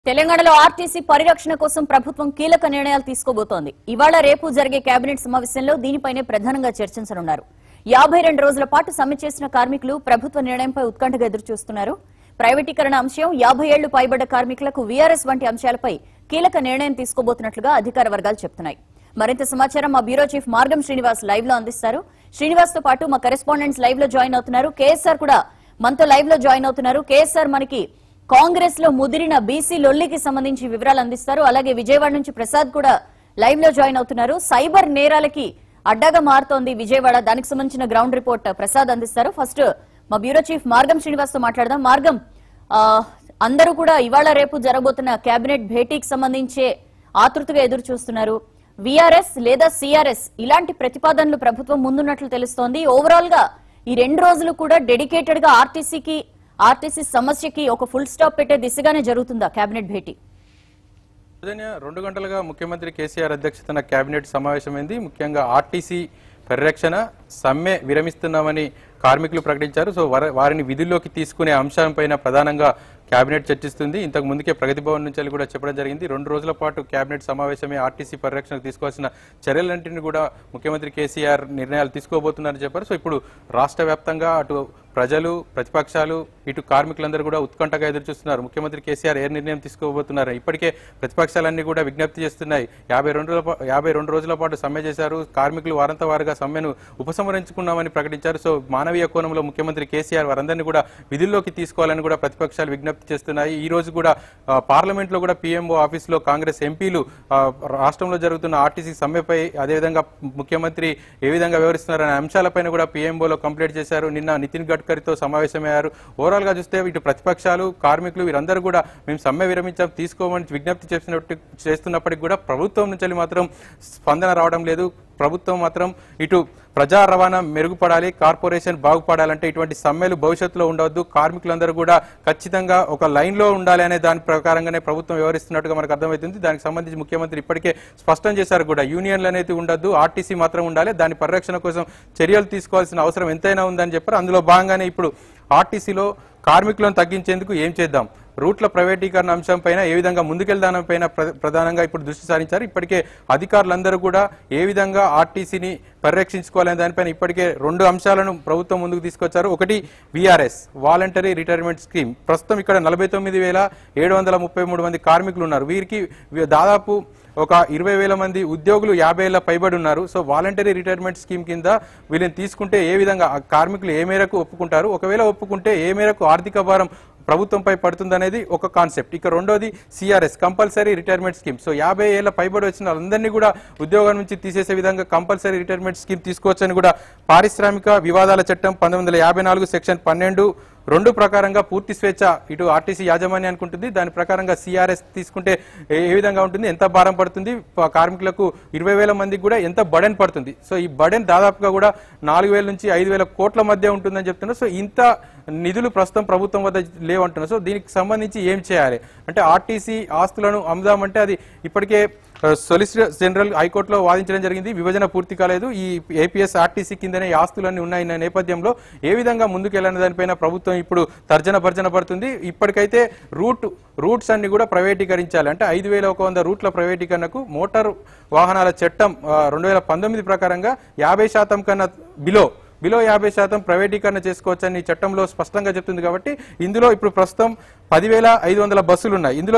తెలంగాణలో ఆర్టీసీ పరిరక్షణ కోసం ప్రభుత్వం కీలక నిర్ణయాలు తీసుకోబోతోంది. ఇవాళ రేపు జరిగే కేబినెట్ సమావేశంలో దీనిపైనే ప్రధానంగా చర్చించనున్నారు. 52 రోజుల పాటు సమ్మె చేసిన కార్మికులు ప్రభుత్వ నిర్ణయంపై ఉత్కంఠగా ఎదురుచూస్తున్నారు. ప్రైవేటీకరణ అంశం, 50 ఏళ్లు పైబడ్డ కార్మికులకు వీఆర్ఎస్ వంటి అంశాలపై కీలక నిర్ణయం తీసుకోబోతున్నట్లుగా అధికార వర్గాలు చెబుతున్నాయి. మరింత సమాచారం మా బ్యూరో చీఫ్ మార్గం శ్రీనివాస్ లైవ్ లో అందిస్తారు. శ్రీనివాస్ తో పాటు మా కరెస్పాండెంట్స్ లైవ్ లో జాయిన్ అవుతున్నారు. కేఎస్ఆర్ కూడా మనతో లైవ్ లో జాయిన్ అవుతున్నారు. కేఎస్ఆర్, మనకి కాంగ్రెస్ లో ముదిరిన బీసీ లొల్లికి సంబంధించి వివరాలు అందిస్తారు. అలాగే విజయవాడ నుంచి ప్రసాద్ కూడా లైవ్ లో జాయిన్ అవుతున్నారు. సైబర్ నేరాలకి అడ్డాగా మారుతోంది విజయవాడ, దానికి సంబంధించిన గ్రౌండ్ రిపోర్ట్ ప్రసాద్ అందిస్తారు. ఫస్ట్ మా బ్యూరో చీఫ్ మార్గం శ్రీనివాస్ తో మాట్లాడదాం. మార్గం, అందరూ కూడా ఇవాళ రేపు జరగబోతున్న కేబినెట్ భేటీకి సంబంధించే ఆతృతగా ఎదురు చూస్తున్నారు. వీఆర్ఎస్ లేదా సిఆర్ఎస్ ఇలాంటి ప్రతిపాదనలు ప్రభుత్వం ముందున్నట్లు తెలుస్తోంది. ఓవరాల్ గా ఈ 2 రోజులు కూడా డెడికేటెడ్ గా ఆర్టీసీ సమస్యకి ఒక ఫుల్ స్టాప్ పెట్టే దిశగానే జరుగుతుందా కేబినెట్ భేటీ? 2 గంటలుగా ముఖ్యమంత్రి కేసీఆర్ అధ్యక్షతన కేబినెట్ సమావేశమైంది. ముఖ్యంగా ఆర్టీసీ పరిరక్షణ సమ్మె విరమిస్తున్నామని కార్మికులు ప్రకటించారు. సో వారిని విధుల్లోకి తీసుకునే అంశంపైన ప్రధానంగా కేబినెట్ చర్చిస్తుంది. ఇంతకు ముందుకే ప్రగతి భవన్ నుంచి కూడా చెప్పడం జరిగింది. 2 రోజుల పాటు కేబినెట్ సమావేశమే ఆర్టీసీ పరిరక్షణకు తీసుకోవాల్సిన చర్యలన్నింటినీ కూడా ముఖ్యమంత్రి కేసీఆర్ నిర్ణయాలు తీసుకోబోతున్నారని చెప్పారు. సో ఇప్పుడు రాష్ట్ర వ్యాప్తంగా అటు ప్రజలు, ప్రతిపక్షాలు, ఇటు కార్మికులందరూ కూడా ఉత్కంఠగా ఎదురు చూస్తున్నారు. ముఖ్యమంత్రి కేసీఆర్ ఏ నిర్ణయం తీసుకోబోతున్నారు. ఇప్పటికే ప్రతిపక్షాలన్నీ కూడా విజ్ఞప్తి చేస్తున్నాయి. 52 రోజుల పాటు సమ్మె చేశారు. కార్మికులు వారంతా వారుగా సమ్మెను ఉపసంహరించుకున్నామని ప్రకటించారు. సో మానవీయ కోణంలో ముఖ్యమంత్రి కేసీఆర్ వారందరినీ కూడా విధుల్లోకి తీసుకోవాలని కూడా ప్రతిపక్షాలు విజ్ఞప్తి చేస్తున్నాయి. ఈ రోజు కూడా పార్లమెంట్ లో కూడా పీఎంఓ ఆఫీస్ లో కాంగ్రెస్ ఎంపీలు రాష్ట్రంలో జరుగుతున్న ఆర్టీసీ సమ్మెపై, అదేవిధంగా ముఖ్యమంత్రి ఏ విధంగా వ్యవహరిస్తున్నారనే అంశాలపైన కూడా పీఎంఓలో కంప్లైంట్ చేశారు. నిన్న నితిన్ గడ్కరీతో సమావేశమయ్యారు. ఓవరాల్ గా చూస్తే ఇటు ప్రతిపక్షాలు, కార్మికులు వీరందరూ కూడా మేము సమ్మె విరమించాం, తీసుకోమని విజ్ఞప్తి చేస్తున్నప్పటికీ కూడా ప్రభుత్వం నుంచి మాత్రం స్పందన రావడం లేదు. ప్రభుత్వం మాత్రం ఇటు ప్రజా రవాణా మెరుగుపడాలి, కార్పొరేషన్ బాగుపడాలంటే ఇటువంటి సమ్మెలు భవిష్యత్తులో ఉండవద్దు, కార్మికులందరూ కూడా ఖచ్చితంగా ఒక లైన్ లో ఉండాలి అనే దాని ప్రకారంగానే ప్రభుత్వం వ్యవహరిస్తున్నట్టుగా మనకు అర్థమవుతుంది. దానికి సంబంధించి ముఖ్యమంత్రి ఇప్పటికే స్పష్టం చేశారు కూడా, యూనియన్లు అనేది ఉండద్దు, ఆర్టీసీ మాత్రం ఉండాలి, దాని పరిరక్షణ కోసం చర్యలు తీసుకోవాల్సిన అవసరం ఎంతైనా ఉందని చెప్పారు. అందులో భాగంగానే ఇప్పుడు ఆర్టీసీలో కార్మికులను తగ్గించేందుకు ఏం చేద్దాం, రూట్ల ప్రైవేటీకరణ అంశంపైన ఏ విధంగా ముందుకెళ్దానంపైన ప్రధానంగా ఇప్పుడు దృష్టి సారించారు. ఇప్పటికే అధికారులందరూ కూడా ఏ విధంగా ఆర్టీసీని పరిరక్షించుకోవాలనే దానిపైన ఇప్పటికే 2 అంశాలను ప్రభుత్వం ముందుకు తీసుకొచ్చారు. ఒకటి వీఆర్ఎస్, వాలంటరీ రిటైర్మెంట్ స్కీమ్. ప్రస్తుతం ఇక్కడ 49,733 మంది కార్మికులు ఉన్నారు. వీరికి దాదాపు ఒక 20,000 మంది ఉద్యోగులు 50 ఏళ్ల పైబడి ఉన్నారు. సో వాలంటరీ రిటైర్మెంట్ స్కీమ్ కింద వీళ్ళని తీసుకుంటే ఏ విధంగా కార్మికులు ఏ మేరకు ఒప్పుకుంటారు, ఒకవేళ ఒప్పుకుంటే ఏ మేరకు ఆర్థిక భారం ప్రభుత్వంపై పడుతుందనేది ఒక కాన్సెప్ట్. ఇక రెండోది CRS, compulsory retirement scheme. So 50 ఏళ్ల పైబడి వచ్చిన వాళ్ళందరినీ కూడా ఉద్యోగం నుంచి తీసేసే విధంగా కంపల్సరీ రిటైర్మెంట్ స్కీమ్ తీసుకోవచ్చని కూడా పారిశ్రామిక వివాదాల చట్టం 1954 సెక్షన్ 12(2) ప్రకారంగా పూర్తి స్వేచ్ఛ ఇటు ఆర్టీసీ యాజమాన్యానికి ఉంటుంది. దాని ప్రకారంగా సిఆర్ఎస్ తీసుకుంటే ఏ విధంగా ఉంటుంది, ఎంత భారం పడుతుంది, కార్మికులకు 20,000 మందికి కూడా ఎంత బడెన్ పడుతుంది. సో ఈ బడెన్ దాదాపుగా కూడా 4,000 నుంచి 5,000 కోట్ల మధ్య ఉంటుందని చెప్తున్నారు. సో ఇంత నిధులు ప్రస్తుతం ప్రభుత్వం వద్ద లేవంటున్నారు. సో దీనికి సంబంధించి ఏం చేయాలి అంటే, ఆర్టీసీ ఆస్తులను అమ్ముదామంటే అది ఇప్పటికే సొలిసిటర్ జనరల్ హైకోర్టులో వాదించడం జరిగింది. విభజన పూర్తి కాలేదు, ఈ ఏపీఎస్ ఆర్టీసీ కిందనే ఈ ఆస్తులన్నీ ఉన్నాయన్న నేపథ్యంలో ఏ విధంగా ముందుకెళ్లనే దానిపైన ప్రభుత్వం ఇప్పుడు తర్జన పడుతుంది. ఇప్పటికైతే రూట్స్ అన్ని కూడా ప్రైవేటీకరించాలి అంటే 5,100 రూట్ల ప్రైవేటీకరణకు మోటార్ వాహనాల చట్టం 2019 ప్రకారంగా 50% కన్నా బిలో 50% ప్రైవేటీకరణ చేసుకోవచ్చని చట్టంలో స్పష్టంగా చెప్తుంది. కాబట్టి ఇందులో ఇప్పుడు ప్రస్తుతం 10,500 బస్సులు ఉన్నాయి. ఇందులో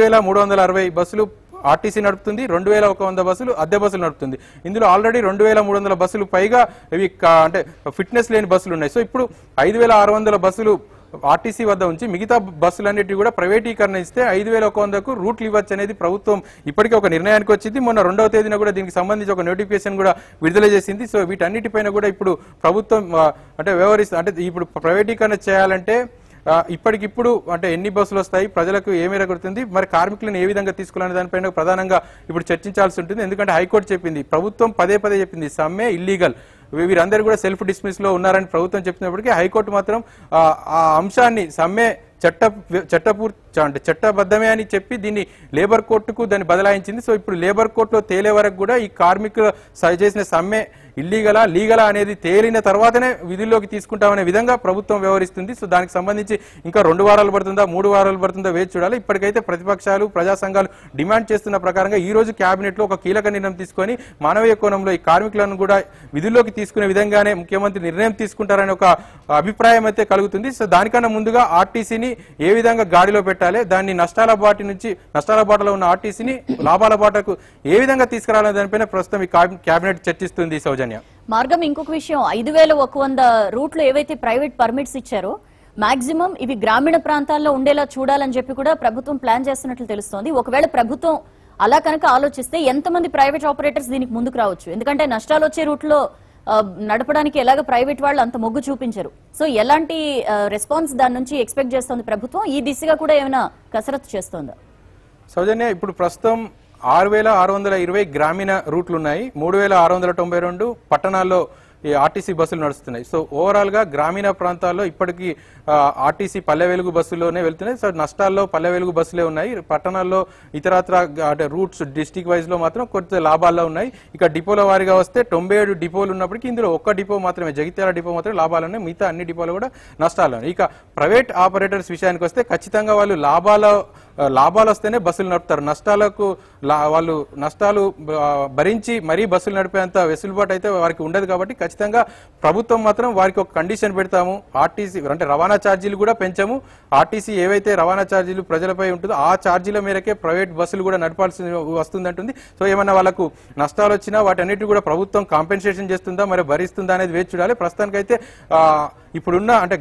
8,360 బస్సులు ఆర్టీసీ నడుపుతుంది, 2,100 బస్సులు అద్దె బస్సులు నడుపుతుంది. ఇందులో ఆల్రెడీ 2,300 బస్సులు పైగా ఇవి అంటే ఫిట్నెస్ లేని బస్సులు ఉన్నాయి. సో ఇప్పుడు 5,600 బస్సులు ఆర్టీసీ వద్ద ఉంచి మిగతా బస్సులన్నిటి కూడా ప్రైవేటీకరణ ఇస్తే 5,100కు రూట్లు ఇవ్వచ్చు అనేది ప్రభుత్వం ఇప్పటికే ఒక నిర్ణయానికి వచ్చింది. మొన్న 2వ తేదీన కూడా దీనికి సంబంధించి ఒక నోటిఫికేషన్ కూడా విడుదల చేసింది. సో వీటన్నిటిపైన కూడా ఇప్పుడు ప్రభుత్వం అంటే ఇప్పుడు ప్రైవేటీకరణ చేయాలంటే ఇప్పటికిప్పుడు అంటే ఎన్ని బస్సులు వస్తాయి, ప్రజలకు ఏ మేర కొడుతుంది, మరి కార్మికులను ఏ విధంగా తీసుకోవాలనే దానిపైన ప్రధానంగా ఇప్పుడు చర్చించాల్సి ఉంటుంది. ఎందుకంటే హైకోర్టు చెప్పింది, ప్రభుత్వం పదే చెప్పింది సమ్మె ఇల్లీగల్, వీరందరూ కూడా సెల్ఫ్ డిస్మిస్ లో ఉన్నారని ప్రభుత్వం చెప్తున్నప్పటికీ హైకోర్టు మాత్రం ఆ అంశాన్ని సమ్మె అంటే చట్టబద్ధమే అని చెప్పి దీన్ని లేబర్ కోర్టుకు దాన్ని బదలాయించింది. సో ఇప్పుడు లేబర్ కోర్టులో తేలే వరకు కూడా ఈ కార్మికులు చేసిన సమ్మె ఇల్లీగలా లీగలా అనేది తేలిన తర్వాతనే విధుల్లోకి తీసుకుంటామనే విధంగా ప్రభుత్వం వ్యవహరిస్తుంది. సో దానికి సంబంధించి ఇంకా 2 వారాలు పడుతుందా 3 వారాలు పడుతుందా వేచి చూడాలి. ఇప్పటికైతే ప్రతిపక్షాలు ప్రజా సంఘాలు డిమాండ్ చేస్తున్న ప్రకారంగా ఈ రోజు కేబినెట్ లో ఒక కీలక నిర్ణయం తీసుకొని మానవీయ కోణంలో ఈ కార్మికులను కూడా విధుల్లోకి తీసుకునే విధంగానే ముఖ్యమంత్రి నిర్ణయం తీసుకుంటారనే ఒక అభిప్రాయం అయితే కలుగుతుంది. సో దానికన్నా ముందుగా ఆర్టీసీని ఏ విధంగా గాడిలో పెట్టాలి, దాన్ని నష్టాల బాటలో ఉన్న ఆర్టీసీని లాభాల బాటకు ఏ విధంగా తీసుకురావాలనే దానిపైన ప్రస్తుతం ఈ కేబినెట్ చర్చిస్తుంది. సౌజన్య మార్గం ఇంకొక విషయం, 5100 రూట్లు ఏవైతే ప్రైవేట్ పర్మిట్స్ ఇచ్చారో మాక్సిమం ఇవి గ్రామీణ ప్రాంతాల్లో ఉండేలా చూడాలని చెప్పి కూడా ప్రభుత్వం ప్లాన్ చేస్తున్నట్లు తెలుస్తోంది. ఒకవేళ ప్రభుత్వం అలా కనుక ఆలోచిస్తే ఎంతమంది ప్రైవేట్ ఆపరేటర్స్ దీనికి ముందుకు రావచ్చు? ఎందుకంటే నష్టాలు వచ్చే రూట్లో నడపడానికి ఎలాగ ప్రైవేట్ వాళ్ళు అంత మొగ్గు చూపించరు. సో ఎలాంటి రెస్పాన్స్ దాని నుంచి ఎక్స్పెక్ట్ చేస్తోంది ప్రభుత్వం? ఈ దిశగా కూడా ఏమైనా కసరత్తు చేస్తోందా? సౌజన్య, ఇప్పుడు ప్రస్తుతం 6620 గ్రామీణ రూట్లు ఉన్నాయి, 3692 పట్టణాల్లో ఈ ఆర్టీసీ బస్సులు నడుస్తున్నాయి. సో ఓవరాల్ గా గ్రామీణ ప్రాంతాల్లో ఇప్పటికీ ఆర్టీసీ పల్లె వెలుగు బస్సులోనే వెళ్తున్నాయి. సో నష్టాల్లో పల్లె వెలుగు బస్సులే ఉన్నాయి. పట్టణాల్లో ఇతరత్ర అంటే రూట్స్ డిస్టిక్ వైజ్ లో మాత్రం కొంత లాభాల్లో ఉన్నాయి. ఇక డిపోల వారిగా వస్తే 97 డిపోలు ఉన్నప్పటికీ ఇందులో ఒక్క డిపో మాత్రమే, జగిత్యాల డిపో మాత్రమే లాభాలు ఉన్నాయి, మిగతా అన్ని డిపోలు కూడా నష్టాలు ఉన్నాయి. ఇక ప్రైవేట్ ఆపరేటర్స్ విషయానికి వస్తే ఖచ్చితంగా వాళ్ళు లాభాలు వస్తేనే బస్సులు నడుపుతారు. వాళ్ళు నష్టాలు భరించి మరీ బస్సులు నడిపేంత వెసులుబాటు అయితే వారికి ఉండదు. కాబట్టి ఖచ్చితంగా ప్రభుత్వం మాత్రం వారికి ఒక కండిషన్ పెడతాము, ఆర్టీసీ అంటే రవాణా ఛార్జీలు కూడా పెంచాము, ఆర్టీసీ ఏవైతే రవాణా ఛార్జీలు ప్రజలపై ఉంటుందో ఆ ఛార్జీల మేరకే ప్రైవేట్ బస్సులు కూడా నడపాల్సి వస్తుందంటుంది. సో ఏమన్నా వాళ్ళకు నష్టాలు వచ్చినా వాటన్నిటి కూడా ప్రభుత్వం కాంపెన్సేషన్ చేస్తుందా మరి భరిస్తుందా అనేది వేచి చూడాలి. ప్రస్తుతానికైతే ఇప్పుడున్న అంటే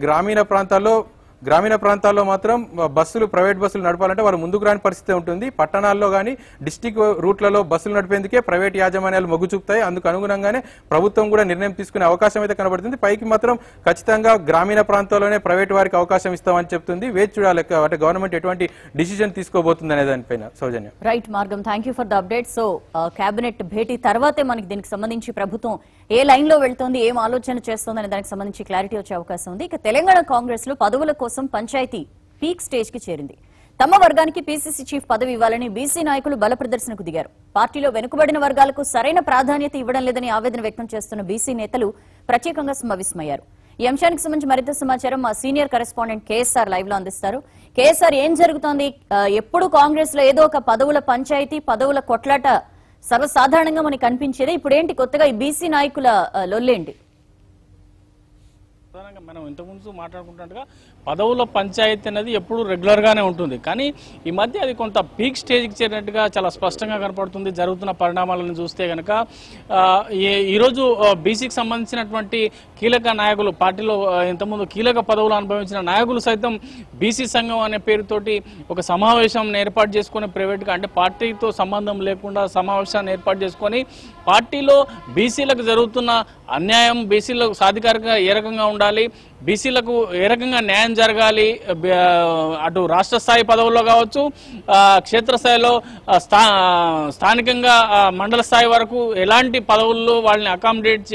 గ్రామీణ ప్రాంతాల్లో మాత్రం ప్రైవేట్ బస్సులు నడపాలంటే వాళ్ళు ముందుకు రాని పరిస్థితి ఉంటుంది. పట్టణాల్లో కానీ డిస్టిక్ రూట్లలో బస్సులు నడిపేందుకే ప్రైవేట్ యాజమాన్యాలు మొగ్గు చూపుతాయి. అందుకు అనుగుణంగానే ప్రభుత్వం కూడా నిర్ణయం తీసుకునే అవకాశం అయితే కనబడుతుంది. పైకి మాత్రం ఖచ్చితంగా గ్రామీణ ప్రాంతాల్లోనే ప్రైవేట్ వారికి అవకాశం ఇస్తామని చెప్తుంది. వేచి చూడాలి అంటే గవర్నమెంట్ ఎటువంటి డిసిజన్ తీసుకోబోతుంది అనే దానిపైన. సౌజన్య, రైట్ మార్గం, thank you for the update. So cabinet భేటీ తర్వాతే మనకి దీనికి సంబంధించి ప్రభుత్వం ఏ లైన్ లో వెళ్తోంది, ఏం ఆలోచన చేస్తోంది అనే దానికి సంబంధించి క్లారిటీ వచ్చే అవకాశం ఉంది. ఇక తెలంగాణ కాంగ్రెస్ లో పదవుల కోసం పంచాయతీ పీక్ స్టేజ్ కి చేరింది. తమ వర్గానికి పీసీసీ చీఫ్ పదవి ఇవ్వాలని బీసీ నాయకులు బల ప్రదర్శనకు దిగారు. పార్టీలో వెనుకబడిన వర్గాలకు సరైన ప్రాధాన్యత ఇవ్వడం లేదని ఆవేదన వ్యక్తం చేస్తున్న బీసీ నేతలు ప్రత్యేకంగా సమావేశమయ్యారు. ఈ అంశానికి సంబంధించి మరింత సమాచారం మా సీనియర్ కరెస్పాండెంట్ కేఎస్ఆర్ లైవ్ లో అందిస్తారు. కేఎస్ఆర్, ఏం జరుగుతోంది? ఎప్పుడు కాంగ్రెస్ లో ఏదో ఒక పదవుల పంచాయతీ, పదవుల కొట్లాట సర్వసాధారణంగా మనకి కనిపించేది, ఇప్పుడు ఏంటి కొత్తగా ఈ బీసీ నాయకుల లొల్లేంటి? మనం ఇంతకుముందు మాట్లాడుకుంటున్నట్టుగా పదవుల పంచాయతీ అనేది ఎప్పుడు రెగ్యులర్ గానే ఉంటుంది, కానీ ఈ మధ్య అది కొంత పీక్ స్టేజ్కి చేరినట్టుగా చాలా స్పష్టంగా కనపడుతుంది. జరుగుతున్న పరిణామాలను చూస్తే కనుక ఈరోజు బీసీకి సంబంధించినటువంటి కీలక నాయకులు, పార్టీలో ఇంతకుముందు కీలక పదవులు అనుభవించిన నాయకులు సైతం బీసీ సంఘం అనే పేరుతోటి ఒక సమావేశం ఏర్పాటు చేసుకుని ప్రైవేట్గా, అంటే పార్టీతో సంబంధం లేకుండా సమావేశాన్ని ఏర్పాటు చేసుకొని పార్టీలో బీసీలకు జరుగుతున్న అన్యాయం, బీసీలకు సాధికారికంగా ఏ రకంగా ఉండాలి, బీసీలకు ఏ రకంగా న్యాయం జరగాలి, అటు రాష్ట్ర స్థాయి పదవుల్లో కావచ్చు, క్షేత్రస్థాయిలో స్థానికంగా మండల స్థాయి వరకు ఎలాంటి పదవుల్లో వాళ్ళని అకామిడేట్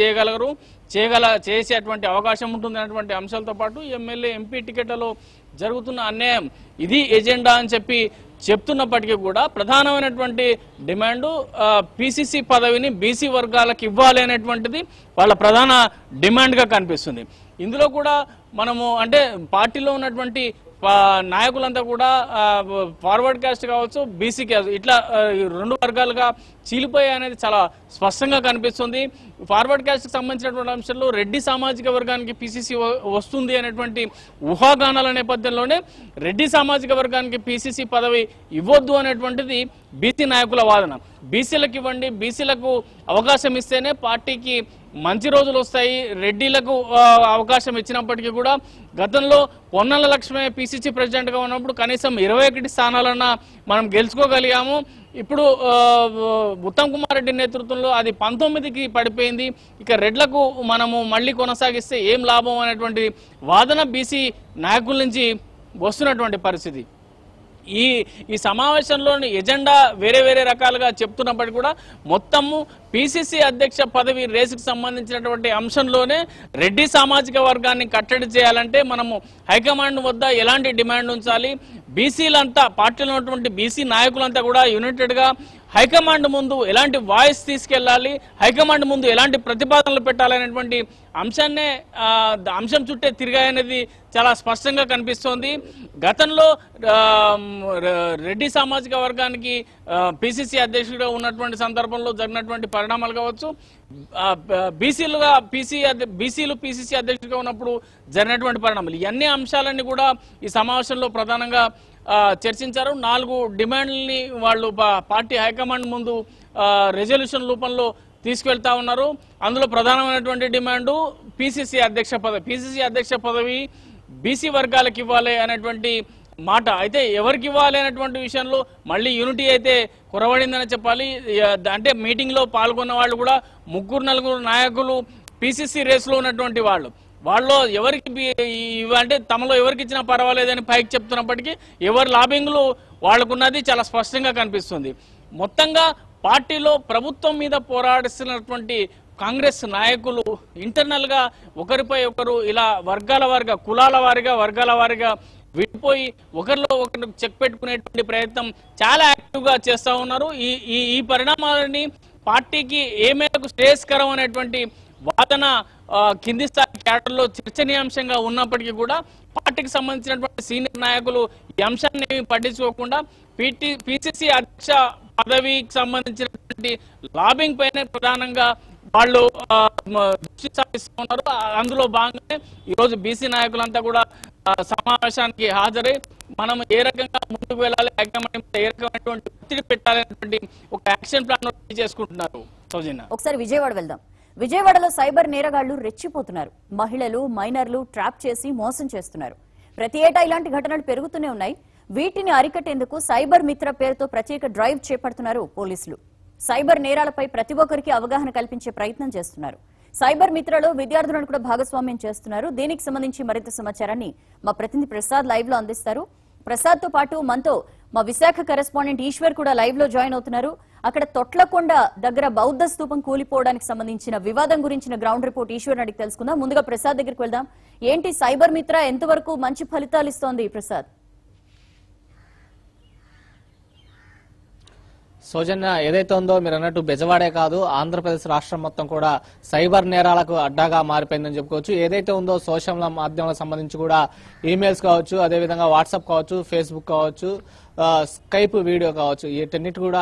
చేసేటువంటి అవకాశం ఉంటుంది అనేటువంటి అంశాలతో పాటు ఎమ్మెల్యే, ఎంపీ టికెట్లలో జరుగుతున్న అన్యాయం ఇది ఎజెండా అని చెప్తున్నప్పటికీ కూడా ప్రధానమైనటువంటి డిమాండు పీసీసీ పదవిని బీసీ వర్గాలకు ఇవ్వాలి అనేటువంటిది వాళ్ళ ప్రధాన డిమాండ్గా కనిపిస్తుంది. ఇందులో కూడా మనము అంటే పార్టీలో ఉన్నటువంటి నాయకులంతా కూడా ఫార్వర్డ్ కాస్ట్ కావచ్చు, బీసీ కాస్ట్, ఇట్లా 2 వర్గాలుగా చీలిపోయాయి అనేది చాలా స్పష్టంగా కనిపిస్తుంది. ఫార్వర్డ్ కాస్ట్కి సంబంధించినటువంటి అంశాల్లో రెడ్డి సామాజిక వర్గానికి పీసీసీ వస్తుంది అనేటువంటి ఊహాగానాల నేపథ్యంలోనే రెడ్డి సామాజిక వర్గానికి పీసీసీ పదవి ఇవ్వద్దు అనేటువంటిది బీసీ నాయకుల వాదన. బీసీలకు ఇవ్వండి, బీసీలకు అవకాశం ఇస్తేనే పార్టీకి మంచి రోజులు వస్తాయి. రెడ్డిలకు అవకాశం ఇచ్చినప్పటికీ కూడా గతంలో పొన్నల లక్ష్మే పీసీసీ ప్రెసిడెంట్గా ఉన్నప్పుడు కనీసం 21 స్థానాలన్నా మనం గెలుచుకోగలిగాము. ఇప్పుడు ఉత్తమ్ కుమార్ రెడ్డి నేతృత్వంలో అది 19కి పడిపోయింది. ఇక రెడ్లకు మనము మళ్ళీ కొనసాగిస్తే ఏం లాభం అనేటువంటి వాదన బీసీ నాయకుల నుంచి వస్తున్నటువంటి పరిస్థితి. ఈ సమావేశంలోని ఎజెండా వేరే రకాలుగా చెప్తున్నప్పటికీ కూడా మొత్తము పీసీసీ అధ్యక్ష పదవి రేసుకు సంబంధించినటువంటి అంశంలోనే రెడ్డి సామాజిక వర్గాన్ని కట్టడి చేయాలంటే మనము హైకమాండ్ వద్ద ఎలాంటి డిమాండ్ ఉంచాలి, బీసీలంతా పార్టీలో ఉన్నటువంటి బీసీ నాయకులంతా కూడా యునైటెడ్ గా హైకమాండ్ ముందు ఎలాంటి వాయిస్ తీసుకెళ్లాలి, హైకమాండ్ ముందు ఎలాంటి ప్రతిపాదనలు పెట్టాలనేటువంటి అంశం చుట్టే తిరిగాయనేది చాలా స్పష్టంగా కనిపిస్తోంది. గతంలో రెడ్డి సామాజిక వర్గానికి పిసిసి అధ్యక్షుడిగా ఉన్నటువంటి సందర్భంలో జరిగినటువంటి పరిణామాలు కావచ్చు, బీసీలు పిసిసి అధ్యక్షుడిగా ఉన్నప్పుడు జరిగినటువంటి పరిణామాలు, ఇవన్నీ అంశాలన్నీ కూడా ఈ సమావేశంలో ప్రధానంగా చర్చించారు. 4 డిమాండ్లని వాళ్ళు పార్టీ హైకమాండ్ ముందు రెజల్యూషన్ రూపంలో తీసుకెళ్తా ఉన్నారు. అందులో ప్రధానమైనటువంటి డిమాండ్ పిసిసి అధ్యక్ష పదవి బీసీ వర్గాలకు ఇవ్వాలి అనేటువంటి మాట. అయితే ఎవరికి ఇవ్వాలి అనేటువంటి విషయంలో మళ్ళీ యూనిటీ అయితే కురవడిందని చెప్పాలి. అంటే మీటింగ్ లో పాల్గొన్న వాళ్ళు కూడా 3-4 నాయకులు పిసిసి రేసులో ఉన్నటువంటి వాళ్ళు ఎవరికి అంటే తమలో ఎవరికి ఇచ్చినా పర్వాలేదని పైకి చెప్తున్నప్పటికీ ఎవరి లాబింగ్లు వాళ్ళకున్నది చాలా స్పష్టంగా కనిపిస్తుంది. మొత్తంగా పార్టీలో ప్రభుత్వం మీద పోరాడుతున్నటువంటి కాంగ్రెస్ నాయకులు ఇంటర్నల్ గా ఒకరిపై ఒకరు ఇలా కులాల వారిగా విడిపోయి ఒకరిలో ఒకరు చెక్ పెట్టుకునేటువంటి ప్రయత్నం చాలా యాక్టివ్ గా చేస్తా ఉన్నారు. ఈ పరిణామాలని పార్టీకి ఏ మేరకు శ్రేయస్కరం అనేటువంటి వాదన కింది స్థాయి క్యాడర్లో చర్చనీయాంశంగా ఉన్నప్పటికీ కూడా పార్టీకి సంబంధించినటువంటి సీనియర్ నాయకులు ఈ అంశాన్ని పట్టించుకోకుండా పిసిసి అధ్యక్ష పదవికి సంబంధించినటువంటి లాబింగ్ పైన ప్రధానంగా వాళ్ళు దృష్టి సాధిస్తూ ఉన్నారు. అందులో భాగంగానే ఈరోజు బీసీ నాయకులంతా కూడా సమావేశానికి హాజరై మనం ఏ రకంగా ముందుకు వెళ్ళాలి, హైకమాండ్ ఏ రకమైనటువంటి ఒత్తిడి పెట్టాలనేటువంటి ఒక యాక్షన్ ప్లాన్ చేసుకుంటున్నారు. సౌజన్య, ఒకసారి విజయవాడ వెళ్దాం. విజయవాడలో సైబర్ నేరగాళ్లు రెచ్చిపోతున్నారు. మహిళలు, మైనర్లు ట్రాప్ చేసి మోసం చేస్తున్నారు. ప్రతి ఏటా ఇలాంటి ఘటనలు పెరుగుతూనే ఉన్నాయి. వీటిని అరికట్టేందుకు సైబర్ మిత్ర పేరుతో ప్రత్యేక డ్రైవ్ చేపడుతున్నారు పోలీసులు. సైబర్ నేరాలపై ప్రతి ఒక్కరికి అవగాహన కల్పించే ప్రయత్నం చేస్తున్నారు. సైబర్ మిత్రలో విద్యార్థులను కూడా భాగస్వామ్యం చేస్తున్నారు. దీనికి సంబంధించి మరింత సమాచారాన్ని మా ప్రతినిధి ప్రసాద్ లైవ్ లో అందిస్తారు. ప్రసాద్ తో పాటు మనతో మా విశాఖ కరెస్పాండెంట్ ఈశ్వర్ కూడా లైవ్ లో జాయిన్ అవుతున్నారు. అక్కడ తొట్లకొండ దగ్గర బౌద్ధ స్తూపం కూలిపోవడానికి సంబంధించిన వివాదం గురించిన గ్రౌండ్ రిపోర్ట్ ఈశ్వర్ అడిగి తెలుసుకుందాం. ముందుగా ప్రసాద్ దగ్గరికి వెళ్దాం. ఏంటి సైబర్ మిత్ర ఎంతవరకు మంచి ఫలితాలు ఇస్తోంది ప్రసాద్? సౌజన్య, ఏదైతే ఉందో మీరు అన్నట్టు బెజవాడే కాదు ఆంధ్రప్రదేశ్ రాష్ట్రం మొత్తం కూడా సైబర్ నేరాలకు అడ్డాగా మారిపోయిందని చెప్పుకోవచ్చు. ఏదైతే ఉందో సోషల్ మాధ్యమాలకు సంబంధించి కూడా ఈమెయిల్స్ కావచ్చు, అదేవిధంగా వాట్సాప్ కావచ్చు, ఫేస్బుక్ కావచ్చు, స్కైప్ వీడియో కావచ్చు, వీటన్నిటి కూడా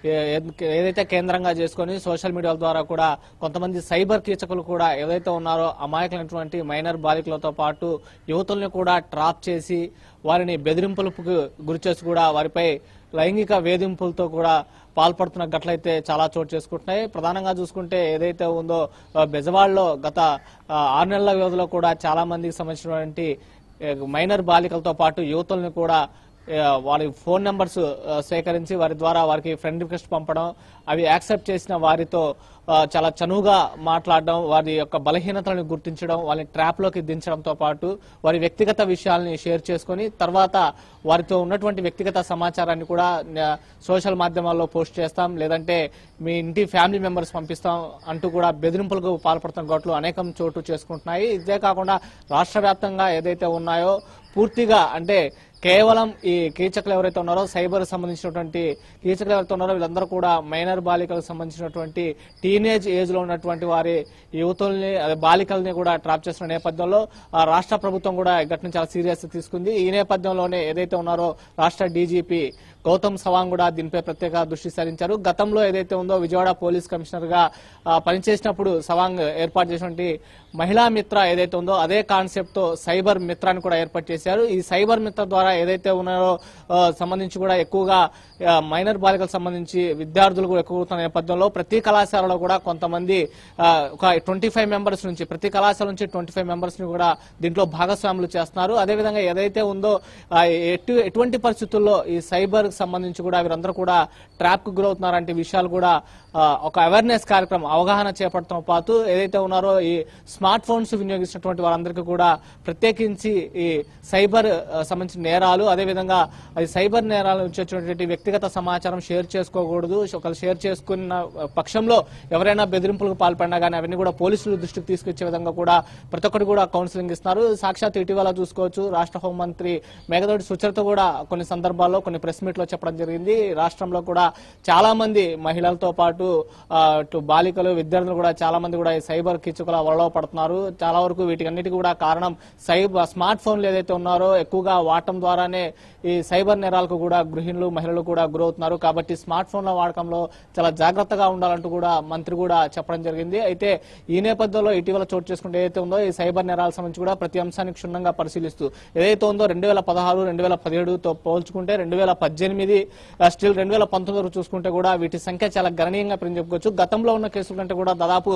ఏదైతే కేంద్రంగా చేసుకుని సోషల్ మీడియాల ద్వారా కూడా కొంతమంది సైబర్ కీచకులు కూడా ఏదైతే ఉన్నారో అమాయకులైనటువంటి మైనర్ బాలికలతో పాటు యువతుల్ని కూడా ట్రాప్ చేసి వారిని బెదిరింపులకు గురిచేసి కూడా వారిపై లైంగిక వేధింపులతో కూడా పాల్పడుతున్న ఘటనలైతే చాలా చోటు చేసుకుంటున్నాయి. ప్రధానంగా చూసుకుంటే ఏదైతే ఉందో బెజవాడలో గత 6 నెలల వ్యవధిలో కూడా చాలా మందికి సంబంధించినటువంటి మైనర్ బాలికలతో పాటు యువతుల్ని కూడా వారి ఫోన్ నెంబర్స్ సేకరించి వారి ద్వారా వారికి ఫ్రెండ్ రిక్వెస్ట్ పంపడం, అవి యాక్సెప్ట్ చేసిన వారితో చాలా చనువుగా మాట్లాడడం, వారి యొక్క బలహీనతలను గుర్తించడం, వాళ్ళని ట్రాప్ లోకి దించడంతో పాటు వారి వ్యక్తిగత విషయాలని షేర్ చేసుకుని తర్వాత వారితో ఉన్నటువంటి వ్యక్తిగత సమాచారాన్ని కూడా సోషల్ మాధ్యమాల్లో పోస్ట్ చేస్తాం, లేదంటే మీ ఇంటి ఫ్యామిలీ మెంబర్స్ పంపిస్తాం అంటూ కూడా బెదిరింపులకు పాల్పడుతున్న ఘటనలు అనేకం చోటు చేసుకుంటున్నాయి. ఇదే కాకుండా రాష్ట్ర వ్యాప్తంగా ఏదైతే ఉన్నాయో పూర్తిగా అంటే కేవలం ఈ కీచకులు ఎవరైతే ఉన్నారో సైబర్ సంబంధించినటువంటి కీచకులు ఎవరైతే ఉన్నారో వీళ్ళందరూ కూడా మైనర్ బాలికలకు సంబంధించినటువంటి టీనేజ్ ఏజ్ లో ఉన్నటువంటి వారి యువతుల్ని బాలికల్ని కూడా ట్రాప్ చేస్తున్న నేపథ్యంలో రాష్ట్ర ప్రభుత్వం కూడా ఈ ఘటన చాలా సీరియస్ తీసుకుంది. ఈ నేపథ్యంలోనే ఏదైతే ఉన్నారో రాష్ట్ర డీజీపీ గౌతమ్ సవాంగ్ కూడా దీనిపై ప్రత్యేక దృష్టి సారించారు. గతంలో ఏదైతే ఉందో విజయవాడ పోలీస్ కమిషనర్ గా పనిచేసినప్పుడు సవాంగ్ ఏర్పాటు చేసినటువంటి మహిళా మిత్ర ఏదైతే ఉందో అదే కాన్సెప్ట్ తో సైబర్ మిత్రాన్ని కూడా ఏర్పాటు చేశారు. ఈ సైబర్ మిత్ర ద్వారా ఏదైతే ఉన్నారో సంబంధించి కూడా ఎక్కువగా మైనర్ బాలికలకు సంబంధించి విద్యార్థులు కూడా ఎక్కువ నేపథ్యంలో ప్రతి కళాశాలలో కూడా కొంతమంది ఒక 25 మెంబర్స్ నుంచి ప్రతి కళాశాల నుంచి 25 మెంబర్స్ ని కూడా దీంట్లో భాగస్వాములు చేస్తున్నారు. అదేవిధంగా ఏదైతే ఉందో ఎటువంటి పరిస్థితుల్లో ఈ సైబర్ కు సంబంధించి కూడా వీరందరూ కూడా ట్రాప్ కు గురవుతున్నారంటే విషయాలు కూడా ఒక అవేర్నెస్ కార్యక్రమం అవగాహన చేపట్టడం పాటు ఏదైతే ఉన్నారో ఈ స్మార్ట్ ఫోన్స్ వినియోగిస్తున్నటువంటి వారందరికీ కూడా ప్రత్యేకించి ఈ సైబర్ సంబంధించిన నేరాలు, అదేవిధంగా సైబర్ నేరాల నుంచి వచ్చినటువంటి వ్యక్తిగత సమాచారం షేర్ చేసుకోకూడదు. ఒకరు షేర్ చేసుకున్న పక్షంలో ఎవరైనా బెదిరింపులకు పాల్పడినా కానీ అవన్నీ కూడా పోలీసుల దృష్టికి తీసుకొచ్చే విధంగా కూడా ప్రతి ఒక్కటి కూడా కౌన్సిలింగ్ ఇస్తున్నారు. సాక్షాత్ ఇటీవల చూసుకోవచ్చు రాష్ట్ర హోంమంత్రి మేఘతోటి సుచరిత కూడా కొన్ని సందర్భాల్లో కొన్ని ప్రెస్ మీట్ లో చెప్పడం జరిగింది. రాష్ట్రంలో కూడా చాలా మంది మహిళలతో పాటు బాలికలు, విద్యార్థులు కూడా చాలా మంది కూడా ఈ సైబర్ కిచుకల వలలో పడుతున్నారు. చాలా వరకు వీటికన్నిటికీ కూడా కారణం స్మార్ట్ ఫోన్లు ఏదైతే ఉన్నారో ఎక్కువగా వాడటం ద్వారానే ఈ సైబర్ నేరాలకు కూడా గృహిణులు, మహిళలు కూడా గురవుతున్నారు. కాబట్టి స్మార్ట్ ఫోన్ల వాడకంలో చాలా జాగ్రత్తగా ఉండాలంటూ కూడా మంత్రి కూడా చెప్పడం జరిగింది. అయితే ఈ నేపథ్యంలో ఇటీవల చోటు చేసుకుంటే ఏదైతే ఉందో ఈ సైబర్ నేరాల సంబంధించి కూడా ప్రతి అంశాన్ని క్షుణ్ణంగా పరిశీలిస్తూ ఏదైతే ఉందో 2016, 2017తో పోల్చుకుంటే 2018 స్టిల్ 2019 చూసుకుంటే కూడా వీటి సంఖ్య చాలా గణనీయంగా పెరిగి చెప్పుకోవచ్చు. గతంలో ఉన్న కేసుల కంటే కూడా దాదాపు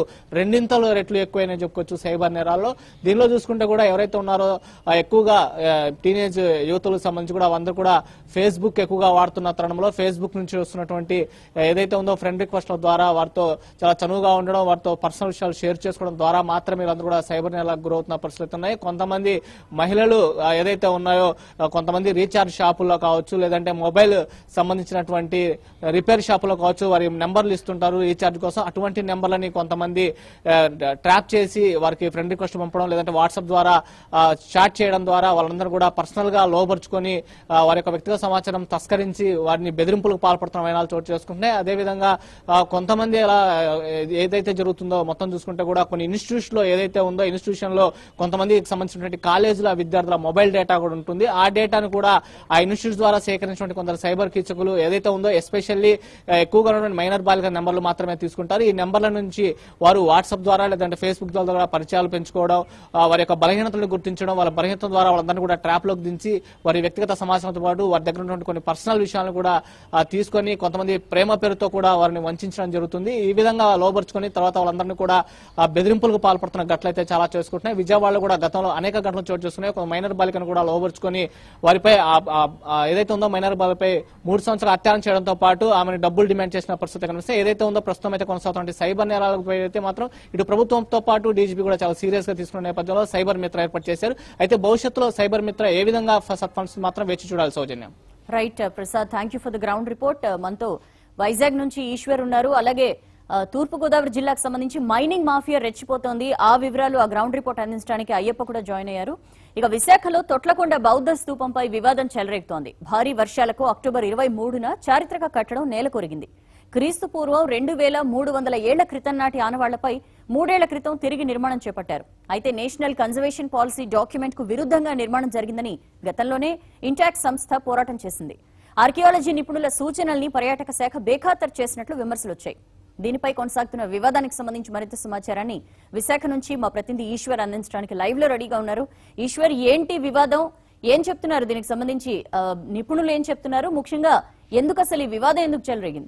2 రెట్లు ఎక్కువైనా చెప్పుకోవచ్చు సైబర్ నేరాల్లో. దీనిలో చూసుకుంటే కూడా ఎవరైతే ఉన్నారో ఎక్కువగా టీనేజ్ యువతులకు సంబంధించి కూడా అందరూ కూడా ఫేస్బుక్ ఎక్కువగా వాడుతున్న తరుణంలో ఫేస్బుక్ నుంచి వస్తున్నటువంటి ఏదైతే ఉందో ఫ్రెండ్ రిక్వెస్ట్ల ద్వారా వారితో చాలా చనువుగా ఉండడం, వారితో పర్సనల్ విషయాలు షేర్ చేసుకోవడం ద్వారా మాత్రమే వీళ్ళందరూ కూడా సైబర్ నేరాలకు గురవుతున్న పరిస్థితులు ఉన్నాయి. కొంతమంది మహిళలు ఏదైతే ఉన్నాయో కొంతమంది రీఛార్జ్ షాపుల్లో కావచ్చు, లేదంటే మొబైల్ సంబంధించినటువంటి రిపేర్ షాపులో కావచ్చు, వారి నెంబర్లు ఇస్తుంటారు రీఛార్జ్ కోసం. అటువంటి నెంబర్లని కొంతమంది ట్రాప్ చేసి వారికి ఫ్రెండ్ రిక్వెస్ట్ పంపడం, లేదంటే వాట్సాప్ ద్వారా చాట్ చేయడం ద్వారా వాళ్ళందరూ కూడా పర్సనల్ గా లోపరుచుకొని వారి యొక్క వ్యక్తిగత సమాచారం తస్కరించి వారిని బెదిరింపులకు పాల్పడుతున్న వైనాలు చోటు చేసుకుంటున్నాయి. అదేవిధంగా కొంతమంది అలా ఏదైతే జరుగుతుందో మొత్తం చూసుకుంటే కూడా కొన్ని ఇన్స్టిట్యూషన్ లో ఏదైతే ఉందో ఇన్స్టిట్యూషన్ లో కొంతమందికి సంబంధించినటువంటి కాలేజీల విద్యార్థుల మొబైల్ డేటా కూడా ఉంటుంది. ఆ డేటాను కూడా ఆ ఇన్స్టిట్యూట్ ద్వారా సేకరించినటువంటి కొందరు సైబర్ కీచకులు ఏదైతే ఉందో ఎస్పెషల్లీ ఎక్కువగా ఉన్నటువంటి మైనర్ బాలికల నెంబర్లు మాత్రమే తీసుకుంటారు. ఈ నెంబర్ల నుంచి వారు వాట్సాప్ ద్వారా లేదంటే ఫేస్బుక్ ద్వారా పరిచయాలు పెంచుకోవడం, వారి యొక్క బలహీనతలను గుర్తించడం, వాళ్ళ బలహీనత ద్వారా వాళ్ళందరినీ కూడా ట్రాప్ లోకి దించి వారి వ్యక్తిగత సమాచారంతో పాటు వారి దగ్గర ఉన్నటువంటి కొన్ని పర్సనల్ విషయాలను కూడా తీసుకొని కొంతమంది ప్రేమ పేరుతో కూడా వారిని వంచడం జరుగుతుంది. ఈ విధంగా లోపరుచుకొని తర్వాత వాళ్ళందరినీ కూడా బెదిరింపులకు పాల్పడుతున్న ఘటనలు చాలా చేసుకుంటున్నాయి. విజయవాడలో కూడా గతంలో అనేక ఘటనలు చోటు చేసుకున్నాయి. ఒక మైనర్ బాలికను కూడా లోపరుచుకొని వారిపై ఏదైతే ఉందో మైనర్ బాలికపై 3 సంవత్సరాలు అత్యాచారం చేయడంతో పాటు ఆమెను డబ్బులు డిమాండ్ చేసిన పరిస్థితి కనిపిస్తే ఏదైతే ఉందో ప్రస్తుతం అయితే కొనసాగుతున్న సైబర్ నేరాలపై అయితే మాత్రం ఇటు ప్రభుత్వంతో పాటు డీజీపీ కూడా చాలా సీరియస్ గా తీసుకున్న నేపథ్యంలో సైబర్ మిత్ర ఏర్పాటు చేశారు. అయితే భవిష్యత్తులో సైబర్ మిత్ర ఏ విధంగా సత్ఫండ్స్ మాత్రం వేచి చూడాలి. సౌజన్యం. Right Prasad, thank you for the ground report. మనతో వైజాగ్ నుంచి ఈశ్వర్ ఉన్నారు. అలాగే తూర్పుగోదావరి జిల్లాకు సంబంధించి మైనింగ్ మాఫియా రెచ్చిపోతోంది. ఆ వివరాలు ఆ గ్రౌండ్ రిపోర్ట్ అందించడానికి అయ్యప్ప కూడా జాయిన్ అయ్యారు. ఇక విశాఖలో తొట్లకొండ బౌద్ధ స్తూపంపై వివాదం చెలరేగుతోంది. భారీ వర్షాలకు అక్టోబర్ 23న చారిత్రక కట్టడం నేలకొరిగింది. క్రీస్తు పూర్వం 2300 ఏళ్ల క్రితం నాటి ఆనవాళ్లపై 3 ఏళ్ల క్రితం తిరిగి నిర్మాణం చేపట్టారు. అయితే నేషనల్ కన్జర్వేషన్ పాలసీ డాక్యుమెంట్ కు విరుద్ధంగా నిర్మాణం జరిగిందని గతంలోనే ఇంటాక్ట్ సంస్థ పోరాటం చేసింది. ఆర్కియాలజీ నిపుణుల సూచనల్ని పర్యాటక శాఖ బేఖాతరు చేసినట్లు విమర్శలొచ్చాయి. దీనిపై కొనసాగుతున్న వివాదానికి సంబంధించి మరింత సమాచారాన్ని విశాఖ నుంచి మా ప్రతినిధి ఈశ్వర్ అందించడానికి లైవ్ లో రెడీగా ఉన్నారు. ఈశ్వర్, ఏంటి వివాదం, ఏం చెప్తున్నారు దీనికి సంబంధించి, నిపుణులు ఏం చెప్తున్నారు, ముఖ్యంగా ఎందుకు అసలు ఈ వివాదం ఎందుకు చెలరేగింది?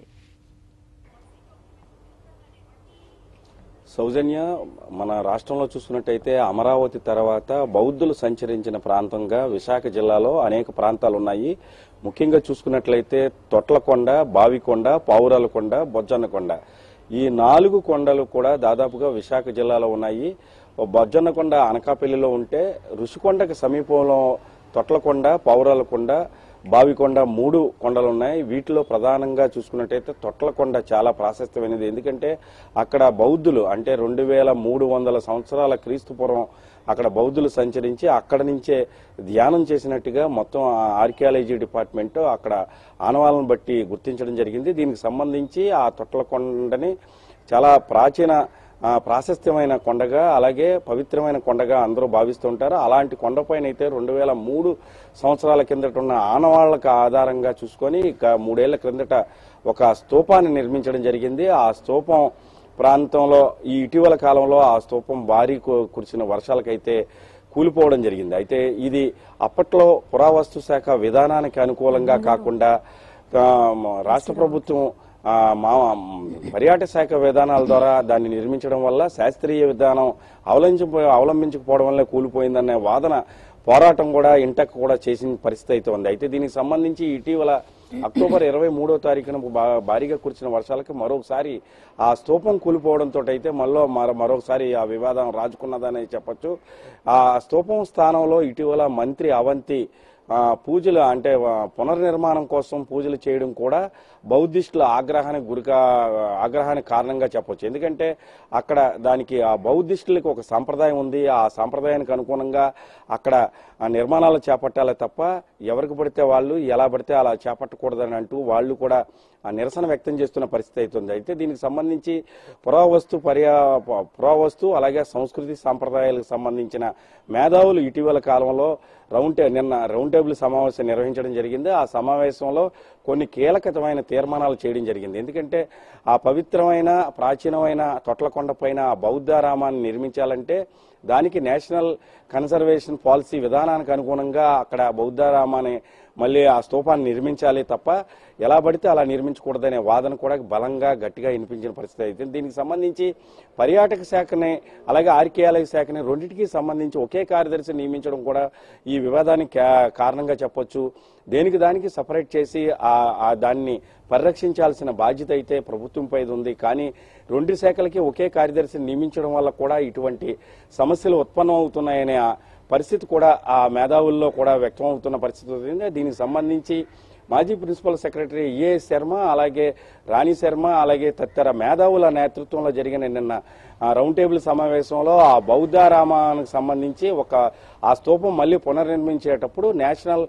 సౌజన్య, మన రాష్ట్రంలో చూసుకున్నట్టయితే అమరావతి తర్వాత బౌద్ధులు సంచరించిన ప్రాంతంగా విశాఖ జిల్లాలో అనేక ప్రాంతాలు ఉన్నాయి. ముఖ్యంగా చూసుకున్నట్లయితే తొట్లకొండ, బావికొండ, పావురాలకొండ, బొజ్జన్నకొండ, ఈ 4 కొండలు కూడా దాదాపుగా విశాఖ జిల్లాలో ఉన్నాయి. బొజ్జన్నకొండ అనకాపల్లిలో ఉంటే ఋషికొండకి సమీపంలో తొట్లకొండ, పావురాలకొండ, బావికొండ 3 కొండలు ఉన్నాయి. వీటిలో ప్రధానంగా చూసుకున్నట్టయితే తొట్లకొండ చాలా ప్రాశస్త్యమైనది. ఎందుకంటే అక్కడ బౌద్ధులు అంటే 2300 సంవత్సరాల క్రీస్తు పూర్వం అక్కడ బౌద్ధులు సంచరించి అక్కడ నుంచే ధ్యానం చేసినట్టుగా మొత్తం ఆర్కియాలజీ డిపార్ట్మెంట్ అక్కడ ఆనవాళ్ళను బట్టి గుర్తించడం జరిగింది. దీనికి సంబంధించి ఆ తొట్లకొండని చాలా ప్రాశస్త్యమైన కొండగా అలాగే పవిత్రమైన కొండగా అందరూ భావిస్తుంటారు. అలాంటి కొండపైన అయితే 2003 సంవత్సరాల కిందట ఉన్న ఆనవాళ్లకు ఆధారంగా చూసుకొని 3 ఏళ్ల క్రిందట ఒక స్తూపాన్ని నిర్మించడం జరిగింది. ఆ స్తూపం ప్రాంతంలో ఈ ఇటీవల కాలంలో ఆ స్తూపం భారీ కురిసిన వర్షాలకైతే కూలిపోవడం జరిగింది. అయితే ఇది అప్పట్లో పురావస్తు శాఖ విధానానికి అనుకూలంగా కాకుండా రాష్ట్ర ప్రభుత్వం పర్యాటక శాఖ విధానాల ద్వారా దాన్ని నిర్మించడం వల్ల శాస్త్రీయ విధానం అవలంబించకపోవడం వల్ల కూలిపోయిందనే పోరాటం కూడా ఇంటక్ కూడా చేసిన పరిస్థితి అయితే ఉంది. అయితే దీనికి సంబంధించి ఇటీవల అక్టోబర్ 23వ తారీఖున భారీగా కురిసిన వర్షాలకి మరొకసారి ఆ స్తూపం కూలిపోవడంతో అయితే మరొకసారి ఆ వివాదం రాజుకున్నదని చెప్పొచ్చు. ఆ స్తూపం స్థానంలో ఇటీవల మంత్రి అవంతి పూజలు అంటే పునర్నిర్మాణం కోసం పూజలు చేయడం కూడా బౌద్ధిస్టుల ఆగ్రహానికి కారణంగా చెప్పొచ్చు. ఎందుకంటే అక్కడ దానికి ఆ బౌద్ధిస్టులకు ఒక సంప్రదాయం ఉంది. ఆ సంప్రదాయానికి అనుగుణంగా అక్కడ నిర్మాణాలు చేపట్టాలి తప్ప ఎవరికి పడితే వాళ్ళు ఎలా పడితే అలా చేపట్టకూడదని అంటూ వాళ్ళు కూడా నిరసన వ్యక్తం చేస్తున్న పరిస్థితి అవుతుంది. అయితే దీనికి సంబంధించి పురావస్తు అలాగే సంస్కృతి సాంప్రదాయాలకు సంబంధించిన మేధావులు ఇటీవల కాలంలో నిన్న రౌండ్ టేబుల్ సమావేశం నిర్వహించడం జరిగింది. ఆ సమావేశంలో కొన్ని కీలకమైన తీర్మానాలు చేయడం జరిగింది. ఎందుకంటే ఆ పవిత్రమైన ప్రాచీనమైన తొట్లకొండ పైన బౌద్ధారామాన్ని నిర్మించాలంటే దానికి నేషనల్ కన్సర్వేషన్ పాలసీ విధానానికి అనుగుణంగా అక్కడ బౌద్ధారామాన్ని మళ్ళీ ఆ స్తూపాన్ని నిర్మించాలి తప్ప ఎలా పడితే అలా నిర్మించకూడదనే వాదన కూడా బలంగా గట్టిగా వినిపించిన పరిస్థితి అయితే దీనికి సంబంధించి పర్యాటక శాఖని అలాగే ఆర్కియాలజీ శాఖని రెండింటికి సంబంధించి ఒకే కార్యదర్శి నియమించడం కూడా ఈ వివాదానికి కారణంగా చెప్పొచ్చు. దానికి సపరేట్ చేసి దాన్ని పరిరక్షించాల్సిన బాధ్యత అయితే ప్రభుత్వంపై ఉంది. కానీ రెండు శాఖలకి ఒకే కార్యదర్శిని నియమించడం వల్ల కూడా ఇటువంటి సమస్యలు ఉత్పన్నం అవుతున్నాయనే పరిస్థితి కూడా ఆ మేధావుల్లో కూడా వ్యక్తం అవుతున్న పరిస్థితి ఉంది. దీనికి సంబంధించి మాజీ ప్రిన్సిపల్ సెక్రటరీ ఏ.ఎస్. శర్మ అలాగే రాణి శర్మ అలాగే తదితర మేధావుల నేతృత్వంలో జరిగిన నిన్న రౌండ్ టేబుల్ సమావేశంలో ఆ బౌద్ధారామానికి సంబంధించి ఆ స్తూపం మళ్లీ పునర్నిర్మించేటప్పుడు national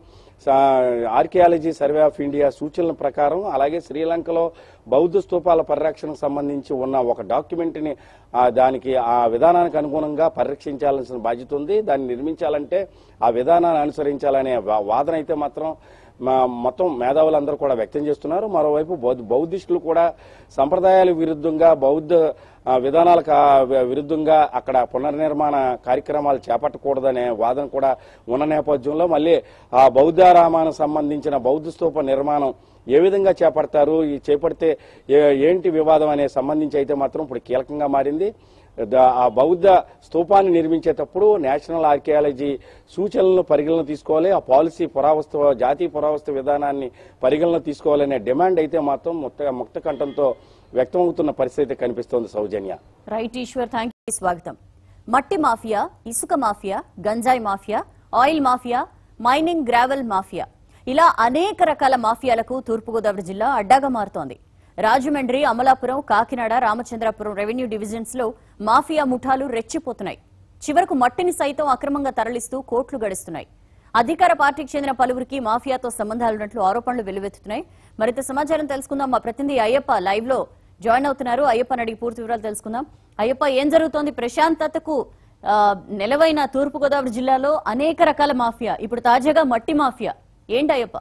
archaeology survey of India సూచనల ప్రకారం అలాగే శ్రీలంకలో బౌద్ధ స్తూపాల పరిరక్షణకు సంబంధించి ఉన్న ఒక డాక్యుమెంట్ని దానికి ఆ విధానానికి అనుగుణంగా పరిరక్షించాల్సిన బాధ్యత ఉంది. దాన్ని నిర్మించాలంటే ఆ విధానాన్ని అనుసరించాలనే వాదన అయితే మాత్రం మొత్తం మేధావులందరూ కూడా వ్యక్తం చేస్తున్నారు. మరోవైపు బౌద్ధిస్టులు కూడా సంప్రదాయాల విరుద్ధంగా బౌద్ధ విధానాలకు విరుద్ధంగా అక్కడ పునర్నిర్మాణ కార్యక్రమాలు చేపట్టకూడదనే వాదన కూడా ఉన్న నేపథ్యంలో మళ్ళీ ఆ బౌద్ధారామానికి సంబంధించిన బౌద్ధ స్తూప నిర్మాణం ఏ విధంగా చేపడతారు, చేపడితే ఏంటి వివాదం అనే సంబంధించి అయితే మాత్రం ఇప్పుడు కీలకంగా మారింది. ఆ బౌద్ధ స్తూపాన్ని నిర్మించేటప్పుడు నేషనల్ ఆర్కియాలజీ సూచనలను పరిగణన తీసుకోవాలి, ఆ పాలసీ జాతీయ పురావస్తు విధానాన్ని పరిగణన తీసుకోవాలనే డిమాండ్ అయితే మాత్రం ముక్త కంఠంతో వ్యక్తమవుతున్న పరిస్థితి కనిపిస్తోంది. Soujanya. Right Eswar, thank you. స్వాగతం. మట్టి మాఫియా, ఇసుక మాఫియా, గంజాయి mafia, oil mafia, mining gravel mafia ఇలా అనేక రకాల మాఫియాలకు తూర్పుగోదావరి జిల్లా అడ్డాగా మారుతోంది. రాజమండ్రి, అమలాపురం, కాకినాడ, రామచంద్రాపురం రెవెన్యూ డివిజన్స్ లో మాఫియా ముఠాలు రెచ్చిపోతున్నాయి. చివరకు మట్టిని సైతం అక్రమంగా తరలిస్తూ కోట్లు గడిస్తున్నాయి. అధికార పార్టీకి చెందిన పలువురికి మాఫియాతో సంబంధాలున్నట్లు ఆరోపణలు వెల్లువెత్తుతున్నాయి. మరింత సమాచారం తెలుసుకుందాం. మా ప్రతినిధి అయ్యప్ప లైవ్ లో జాయిన్ అవుతున్నారు. అయ్యప్పని అడిగి పూర్తి వివరాలు తెలుసుకుందాం. అయ్యప్ప, ఏం జరుగుతోంది? ప్రశాంతతకు నెలవైన తూర్పుగోదావరి జిల్లాలో అనేక రకాల మాఫియా, ఇప్పుడు తాజాగా మట్టి మాఫియా ఏంటి అయ్యప్ప?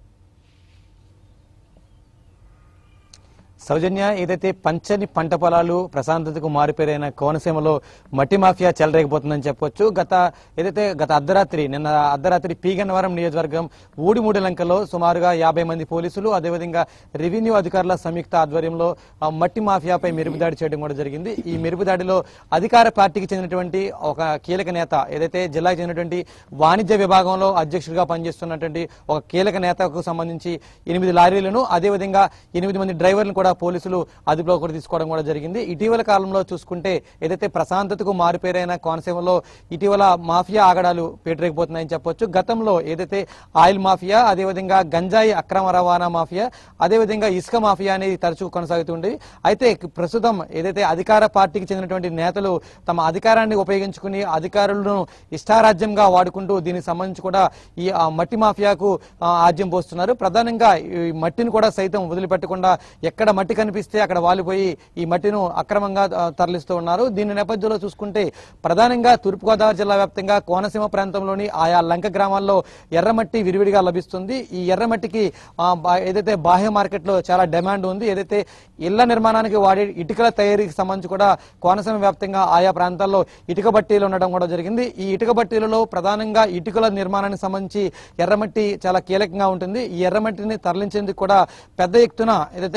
సౌజన్య, ఏదైతే పంచని పంట పొలాలు ప్రశాంతతకు మారిపోయిన కోనసీమలో మట్టి మాఫియా చెలరేగిపోతుందని చెప్పొచ్చు. గత అర్ధరాత్రి నిన్న అర్ధరాత్రి పీగన్నవరం నియోజకవర్గం ఊడిమూడిలంకలో సుమారుగా 50 మంది పోలీసులు అదేవిధంగా రెవెన్యూ అధికారుల సంయుక్త ఆధ్వర్యంలో మట్టి మాఫియాపై మెరుపుదాడి చేయడం కూడా జరిగింది. ఈ మెరుపుదాడిలో అధికార పార్టీకి చెందినటువంటి ఒక కీలక నేత, ఏదైతే జిల్లాకు చెందినటువంటి వాణిజ్య విభాగంలో అధ్యక్షుడిగా పనిచేస్తున్నటువంటి ఒక కీలక నేతకు సంబంధించి 8 లారీలను అదేవిధంగా 8 మంది డ్రైవర్లను కూడా పోలీసులు అదుపులో కూడా తీసుకోవడం కూడా జరిగింది. ఇటీవల కాలంలో చూసుకుంటే ఏదైతే ప్రశాంతతకు మారుపేరైన కోనసీమలో ఇటీవల మాఫియా ఆగడాలు పేటరేగిపోతున్నాయని చెప్పొచ్చు. గతంలో ఏదైతే ఆయిల్ మాఫియా, అదేవిధంగా గంజాయి అక్రమ రవాణా మాఫియా, అదేవిధంగా ఇసుక మాఫియా అనేది తరచూ కొనసాగుతుండేది. అయితే ప్రస్తుతం ఏదైతే అధికార పార్టీకి చెందినటువంటి నేతలు తమ అధికారాన్ని ఉపయోగించుకుని అధికారులను ఇష్టారాజ్యంగా వాడుకుంటూ దీనికి సంబంధించి కూడా ఈ మట్టి మాఫియాకు ఆజ్యం పోస్తున్నారు. ప్రధానంగా ఈ మట్టిని కూడా సైతం వదిలిపెట్టకుండా ఎక్కడ మట్టి కనిపిస్తే అక్కడ వాలిపోయి ఈ మట్టిను అక్రమంగా తరలిస్తూ ఉన్నారు. దీని నేపథ్యంలో చూసుకుంటే ప్రధానంగా తూర్పుగోదావరి జిల్లా వ్యాప్తంగా కోనసీమ ప్రాంతంలోని ఆయా లంక గ్రామాల్లో ఎర్రమట్టి విరివిడిగా లభిస్తుంది. ఈ ఎర్రమట్టికి ఏదైతే బాహ్య మార్కెట్ లో చాలా డిమాండ్ ఉంది. ఏదైతే ఇళ్ల నిర్మాణానికి వాడే ఇటుకల తయారీకి సంబంధించి కూడా కోనసీమ వ్యాప్తంగా ఆయా ప్రాంతాల్లో ఇటుక బట్టీలు ఉండడం కూడా జరిగింది. ఈ ఇటుక బట్టీలలో ప్రధానంగా ఇటుకల నిర్మాణానికి సంబంధించి ఎర్రమట్టి చాలా కీలకంగా ఉంటుంది. ఈ ఎర్రమట్టిని తరలించేందుకు కూడా పెద్ద ఎత్తున ఏదైతే గతంలో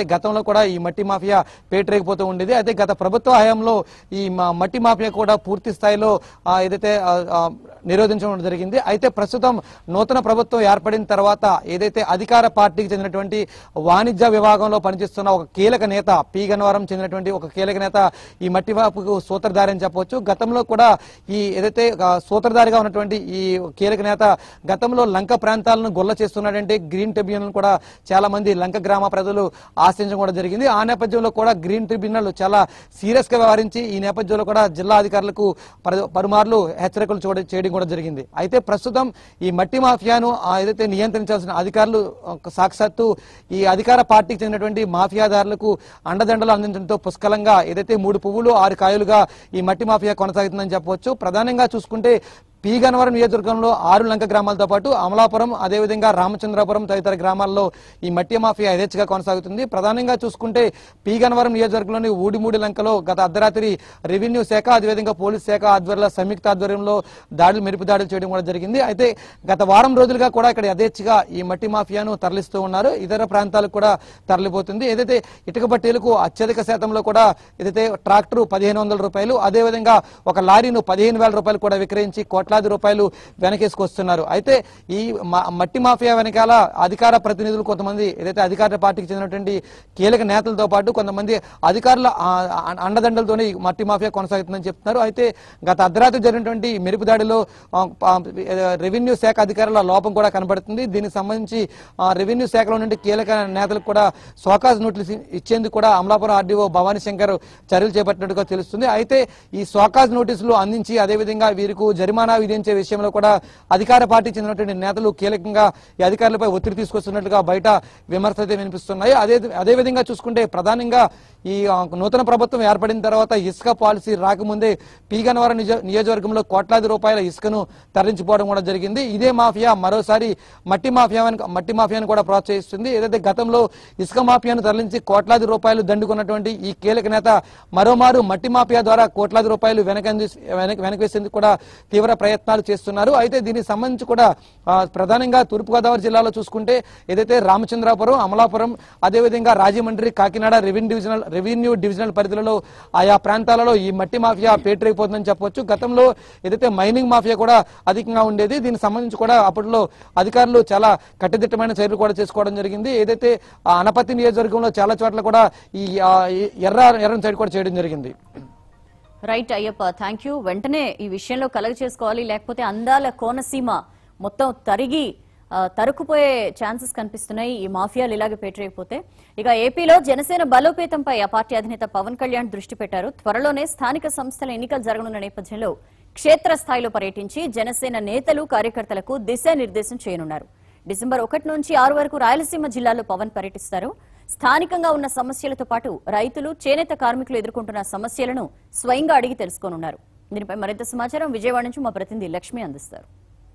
కూడా ఈ మట్టి మాఫియా పేటరేగిపోతూ ఉండేది. అయితే గత ప్రభుత్వ హయాంలో ఈ మట్టి మాఫియా కూడా పూర్తి స్థాయిలో ఏదైతే నిరోధించడం జరిగింది. అయితే ప్రస్తుతం నూతన ప్రభుత్వం ఏర్పడిన తర్వాత ఏదైతే అధికార పార్టీకి చెందినటువంటి వాణిజ్య విభాగంలో పనిచేస్తున్న ఒక కీలక నేత, పి గన్నవరం చెందినటువంటి ఒక కీలక నేత ఈ మట్టి మాఫియాకు సూత్రధారి అని చెప్పవచ్చు. గతంలో కూడా ఈ ఏదైతే సూత్రధారిగా ఉన్నటువంటి ఈ కీలక నేత గతంలో లంక ప్రాంతాలను గొల్ల చేస్తున్నాడంటే గ్రీన్ ట్రిబ్యునల్ కూడా చాలా మంది లంక గ్రామ ప్రజలు ఆశించడం కూడా జరిగింది. ఆ నేపథ్యంలో కూడా గ్రీన్ ట్రిబ్యునల్ చాలా సీరియస్ గా వ్యవహరించి ఈ నేపథ్యంలో కూడా జిల్లా అధికారులకు పలుమార్లు హెచ్చరికలు చేయడం కూడా జరిగింది. అయితే ప్రస్తుతం ఈ మట్టి మాఫియాను ఏదైతే నియంత్రించాల్సిన అధికారులు సాక్షాత్తు ఈ అధికార పార్టీకి చెందినటువంటి మాఫియాదారులకు అండదండలు అందించడంతో పుష్కలంగా ఏదైతే 3 పువ్వులు 6 కాయలుగా ఈ మట్టి మాఫియా కొనసాగుతుందని చెప్పవచ్చు. ప్రధానంగా చూసుకుంటే పి గన్నవరం నియోజకవర్గంలో 6 లంక గ్రామాలతో పాటు అమలాపురం, అదేవిధంగా రామచంద్రాపురం తదితర గ్రామాల్లో ఈ మట్టి మాఫియా యథేచ్ఛగా కొనసాగుతుంది. ప్రధానంగా చూసుకుంటే పి గన్నవరం నియోజకవర్గంలోని ఊడిమూడి లంకలో గత అర్ధరాత్రి రెవెన్యూ శాఖ, అదేవిధంగా పోలీస్ శాఖ ఆధ్వర్యంలో సంయుక్త ఆధ్వర్యంలో మెరుపు దాడులు చేయడం కూడా జరిగింది. అయితే గత వారం రోజులుగా కూడా ఇక్కడ యథేచ్ఛగా ఈ మట్టి మాఫియాను తరలిస్తూ ఉన్నారు. ఇతర ప్రాంతాలకు కూడా తరలిపోతుంది. ఏదైతే ఇటుక బట్టీలకు అత్యధిక శాతంలో కూడా ఏదైతే ట్రాక్టర్ 1500 రూపాయలు, అదేవిధంగా ఒక లారీను 15,000 రూపాయలు కూడా విక్రయించి కోట్లాది రూపాయలు వెనకేసుకొస్తున్నారు. అయితే ఈ మట్టి మాఫియా వెనకాల అధికార ప్రతినిధులు కొంతమంది ఏదైతే అధికార పార్టీకి చెందినటువంటి కీలక నేతలతో పాటు కొంతమంది అధికారుల అండదండలతోనే మట్టి మాఫియా కొనసాగుతుందని చెప్తున్నారు. అయితే గత అర్ధరాత్రి జరిగినటువంటి మెరుపు దాడిలో రెవెన్యూ శాఖ అధికారుల లోపం కూడా కనబడుతుంది. దీనికి సంబంధించి రెవెన్యూ శాఖలో నుండి కీలక నేతలకు కూడా సోకాజ్ నోటీస్ ఇచ్చేందుకు కూడా అమలాపురం ఆర్డీఓ భవానీ శంకర్ చర్యలు చేపట్టినట్టుగా తెలుస్తుంది. అయితే ఈ సోకాజ్ నోటీసులు అందించి అదేవిధంగా వీరికి జరిమానా విధించే విషయంలో కూడా అధికార పార్టీ చెందినటువంటి నేతలు కీలకంగా ఈ అధికారులపై ఒత్తిడి తీసుకొస్తున్నట్లుగా బయట విమర్శలు అయితే వినిపిస్తున్నాయి. అదేవిధంగా చూసుకుంటే ప్రధానంగా ఈ నూతన ప్రభుత్వం ఏర్పడిన తర్వాత ఇసుక పాలసీ రాకముందే పి గన్నవరం నియోజకవర్గంలో కోట్లాది రూపాయల ఇసుకను తరలించిపోవడం కూడా జరిగింది. ఇదే మాఫియా మరోసారి మట్టి మాఫియాను కూడా ప్రోత్సహిస్తుంది. ఏదైతే గతంలో ఇసుక మాఫియాను తరలించి కోట్లాది రూపాయలు దండుకున్నటువంటి ఈ కీలక నేత మరోమారు మట్టి మాఫియా ద్వారా కోట్లాది రూపాయలు వెనకేసేందుకు కూడా తీవ్ర ప్రయత్నాలు చేస్తున్నారు. అయితే దీనికి సంబంధించి కూడా ప్రధానంగా తూర్పుగోదావరి జిల్లాలో చూసుకుంటే ఏదైతే రామచంద్రాపురం, అమలాపురం, అదేవిధంగా రాజమండ్రి, కాకినాడ రెవెన్యూ డివిజనల్ పరిధిలో ఆయా ప్రాంతాలలో ఈ మట్టి మాఫియా పేటరేగిపోతుందని చెప్పవచ్చు. గతంలో ఏదైతే మైనింగ్ మాఫియా కూడా అధికంగా ఉండేది. దీనికి సంబంధించి కూడా అప్పట్లో అధికారులు చాలా కట్టుదిట్టమైన చర్యలు కూడా చేసుకోవడం జరిగింది. ఏదైతే అనపతి నియోజకవర్గంలో చాలా చోట్ల కూడా ఈ ఎర్రని సైడ్ కూడా చేయడం జరిగింది. Right Ayyappa, thank you. వెంటనే ఈ విషయంలో కలగ చేసుకోవాలి, లేకపోతే అందాల కోనసీమ మొత్తం తరుకుపోయే ఛాన్సెస్ కనిపిస్తున్నాయి ఈ మాఫియాలు ఇలాగే పేటరేగిపోతే. ఇక ఏపీలో జనసేన బలోపేతంపై ఆ పార్టీ అధినేత పవన్ కళ్యాణ్ దృష్టి పెట్టారు. త్వరలోనే స్థానిక సంస్థల ఎన్నికలు జరగనున్న నేపథ్యంలో క్షేత్రస్థాయిలో పర్యటించి జనసేన నేతలు కార్యకర్తలకు దిశానిర్దేశం చేయనున్నారు. డిసెంబర్ 1 నుంచి 6 వరకు రాయలసీమ జిల్లాలో పవన్ పర్యటిస్తారు. స్థానికంగా ఉన్న సమస్యలతో పాటు రైతులు, చేనేత కార్మికులు ఎదుర్కొంటున్న సమస్యలను స్వయంగా అడిగి తెలుసుకోనున్నారు. దీనిపై మరింత సమాచారం విజయవాడ నుంచి మా ప్రతినిధి లక్ష్మి అందిస్తారు.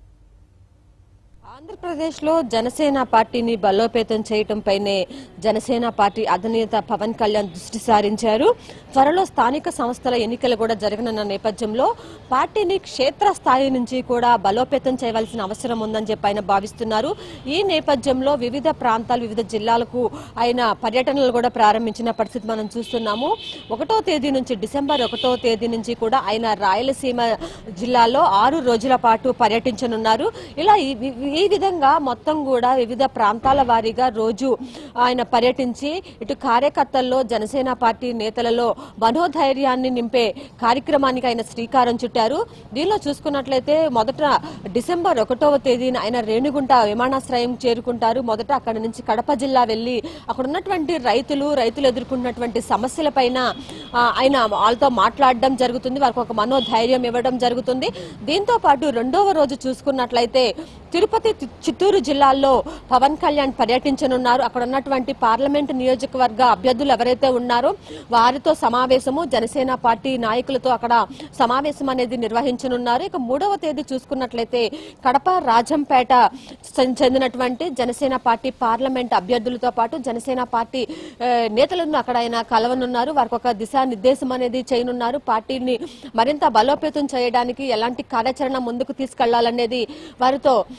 ఆంధ్రప్రదేశ్లో జనసేన పార్టీని బలోపేతం చేయడంపైనే జనసేన పార్టీ అధినేత పవన్ కళ్యాణ్ దృష్టి సారించారు. త్వరలో స్థానిక సంస్థల ఎన్నికలు కూడా జరగనున్న నేపథ్యంలో పార్టీని క్షేత్రస్థాయి నుంచి కూడా బలోపేతం చేయవలసిన అవసరం ఉందని చెప్పి ఆయన భావిస్తున్నారు. ఈ నేపథ్యంలో వివిధ ప్రాంతాలు, వివిధ జిల్లాలకు ఆయన పర్యటనలు కూడా ప్రారంభించిన పరిస్థితి మనం చూస్తున్నాము. 1వ తేదీ నుంచి డిసెంబర్ 1వ తేదీ నుంచి కూడా ఆయన రాయలసీమ జిల్లాలో 6 రోజుల పాటు పర్యటించనున్నారు. ఇలా ఈ విధంగా మొత్తం కూడా వివిధ ప్రాంతాల వారీగా రోజు ఆయన పర్యటించి ఇటు కార్యకర్తల్లో, జనసేన పార్టీ నేతలలో మనోధైర్యాన్ని నింపే కార్యక్రమానికి ఆయన శ్రీకారం చుట్టారు. దీనిలో చూసుకున్నట్లయితే మొదట డిసెంబర్ 1వ తేదీన ఆయన రేణిగుంట విమానాశ్రయం చేరుకుంటారు. మొదట అక్కడి నుంచి కడప జిల్లా వెళ్లి అక్కడ ఉన్నటువంటి రైతులు ఎదుర్కొన్నటువంటి సమస్యలపైన ఆయన వాళ్ళతో మాట్లాడడం జరుగుతుంది. వారికి ఒక మనోధైర్యం ఇవ్వడం జరుగుతుంది. దీంతో పాటు 2వ రోజు చూసుకున్నట్లయితే తిరుపతి, చిత్తూరు జిల్లాల్లో పవన్ కళ్యాణ్ పర్యటించనున్నారు. అక్కడ ఉన్నటువంటి పార్లమెంటు నియోజకవర్గ అభ్యర్థులు ఎవరైతే ఉన్నారో వారితో సమావేశము, జనసేన పార్టీ నాయకులతో అక్కడ సమావేశం అనేది నిర్వహించనున్నారు. ఇక 3వ తేదీ చూసుకున్నట్లయితే కడప, రాజంపేట చెందినటువంటి జనసేన పార్టీ పార్లమెంట్ అభ్యర్థులతో పాటు జనసేన పార్టీ నేతలను అక్కడ ఆయన కలవనున్నారు. వారికి ఒక దిశానిర్దేశం అనేది చేయనున్నారు. పార్టీని మరింత బలోపేతం చేయడానికి ఎలాంటి కార్యాచరణ ముందుకు తీసుకెళ్లాలనేది వారితో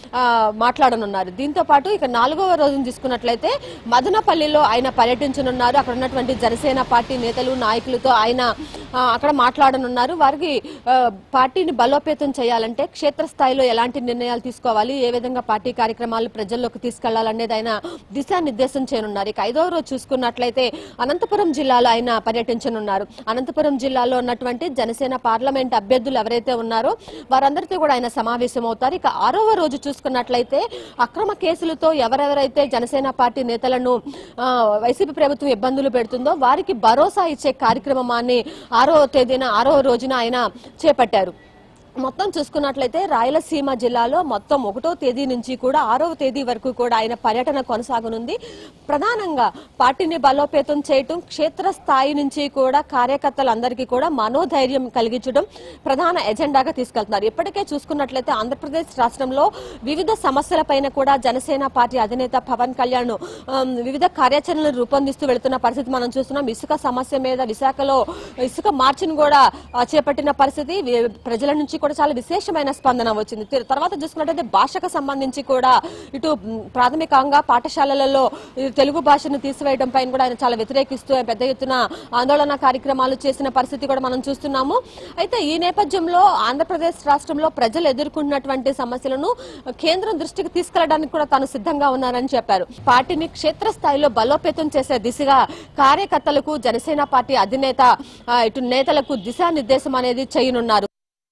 మాట్లాడనున్నారు. దీంతో పాటు ఇక 4వ రోజును తీసుకున్నట్లయితే మదనపల్లిలో ఆయన పర్యటించనున్నారు. అక్కడ ఉన్నటువంటి జనసేన పార్టీ నేతలు నాయకులతో ఆయన అక్కడ మాట్లాడనున్నారు. వారికి పార్టీని బలోపేతం చేయాలంటే క్షేత్రస్థాయిలో ఎలాంటి నిర్ణయాలు తీసుకోవాలి, ఏ విధంగా పార్టీ కార్యక్రమాలు ప్రజల్లోకి తీసుకెళ్లాలనేది ఆయన దిశానిర్దేశం చేయనున్నారు. ఇక 5వ రోజు చూసుకున్నట్లయితే అనంతపురం జిల్లాలో ఆయన పర్యటించనున్నారు. అనంతపురం జిల్లాలో ఉన్నటువంటి జనసేన పార్లమెంట్ అభ్యర్థులు ఎవరైతే ఉన్నారో వారందరితో కూడా ఆయన సమావేశం అవుతారు. ఇక 6వ రోజు చూసుకున్నట్లయితే అక్రమ కేసులతో ఎవరెవరైతే జనసేన పార్టీ నేతలను వైసీపీ ప్రభుత్వం ఇబ్బందులు పెడుతుందో వారికి భరోసా ఇచ్చే కార్యక్రమాన్ని 6వ రోజున ఆయన చేపట్టారు. మొత్తం చూసుకున్నట్లయితే రాయలసీమ జిల్లాలో మొత్తం 1వ తేదీ నుంచి కూడా 6వ తేదీ వరకు కూడా ఆయన పర్యటన కొనసాగనుంది. ప్రధానంగా పార్టీని బలోపేతం చేయటం, క్షేత్రస్థాయి నుంచి కూడా కార్యకర్తలందరికీ కూడా మనోధైర్యం కలిగించడం ప్రధాన ఎజెండాగా తీసుకెళ్తున్నారు. ఇప్పటికే చూసుకున్నట్లయితే ఆంధ్రప్రదేశ్ రాష్ట్రంలో వివిధ సమస్యలపైన కూడా జనసేన పార్టీ అధినేత పవన్ కళ్యాణ్ వివిధ కార్యాచరణలు రూపొందిస్తూ వెళుతున్న పరిస్థితి మనం చూస్తున్నాం. ఇసుక సమస్య మీద విశాఖలో ఇసుక మార్చిని కూడా చేపట్టిన పరిస్థితి, ప్రజల నుంచి కూడా చాలా విశేషమైన స్పందన వచ్చింది. తర్వాత చూసుకున్నట్లయితే భాషకు సంబంధించి కూడా ఇటు ప్రాథమికంగా పాఠశాలలలో తెలుగు భాషను తీసివేయడం పైన కూడా ఆయన చాలా వ్యతిరేకిస్తూ పెద్ద ఎత్తున ఆందోళన కార్యక్రమాలు చేసిన పరిస్థితి కూడా మనం చూస్తున్నాము. అయితే ఈ నేపథ్యంలో ఆంధ్రప్రదేశ్ రాష్ట్రంలో ప్రజలు ఎదుర్కొంటున్నటువంటి సమస్యలను కేంద్రం దృష్టికి తీసుకెళ్లడానికి కూడా తాను సిద్ధంగా ఉన్నారని చెప్పారు. పార్టీని క్షేత్రస్థాయిలో బలోపేతం చేసే దిశగా కార్యకర్తలకు జనసేన పార్టీ అధినేత ఇటు నేతలకు దిశానిర్దేశం అనేది చేయనున్నారు.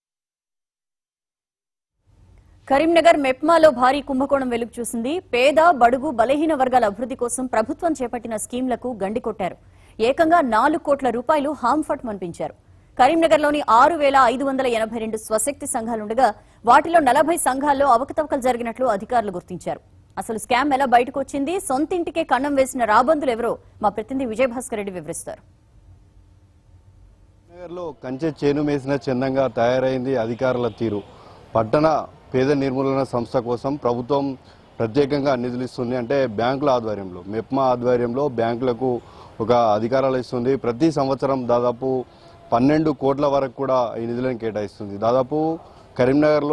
కరీంనగర్ మెప్మాలో భారీ కుంభకోణం వెలుగు చూసింది. పేద, బడుగు, బలహీన వర్గాల అభివృద్ధి కోసం ప్రభుత్వం చేపట్టిన స్కీంలకు గండి కొట్టారు. ఏకంగా 4 కోట్ల రూపాయలు హాంఫట్ మనిపించారు. కరీంనగర్లోని 6,582 స్వశక్తి సంఘాలుండగా వాటిలో 40 సంఘాల్లో అవకతవకలు జరిగినట్లు అధికారులు గుర్తించారు. అసలు స్కామ్ ఎలా బయటకు వచ్చింది, సొంతింటికే కన్నం వేసిన రాబందులు ఎవరో మా ప్రతినిధి విజయభాస్కర్ రెడ్డి వివరిస్తారు. కరీంనగర్లో కంచె చేను మేసిన చందంగా తయారైంది అధికారుల తీరు. పట్టణ పేద నిర్మూలన సంస్థ కోసం ప్రభుత్వం ప్రత్యేకంగా నిధులు ఇస్తుంది. అంటే బ్యాంకుల ఆధ్వర్యంలో, మెప్మా ఆధ్వర్యంలో బ్యాంకులకు ఒక అధికారాలు ఇస్తుంది. ప్రతి సంవత్సరం దాదాపు 12 కోట్ల వరకు కూడా ఈ నిధులను కేటాయిస్తుంది. దాదాపు కరీంనగర్లో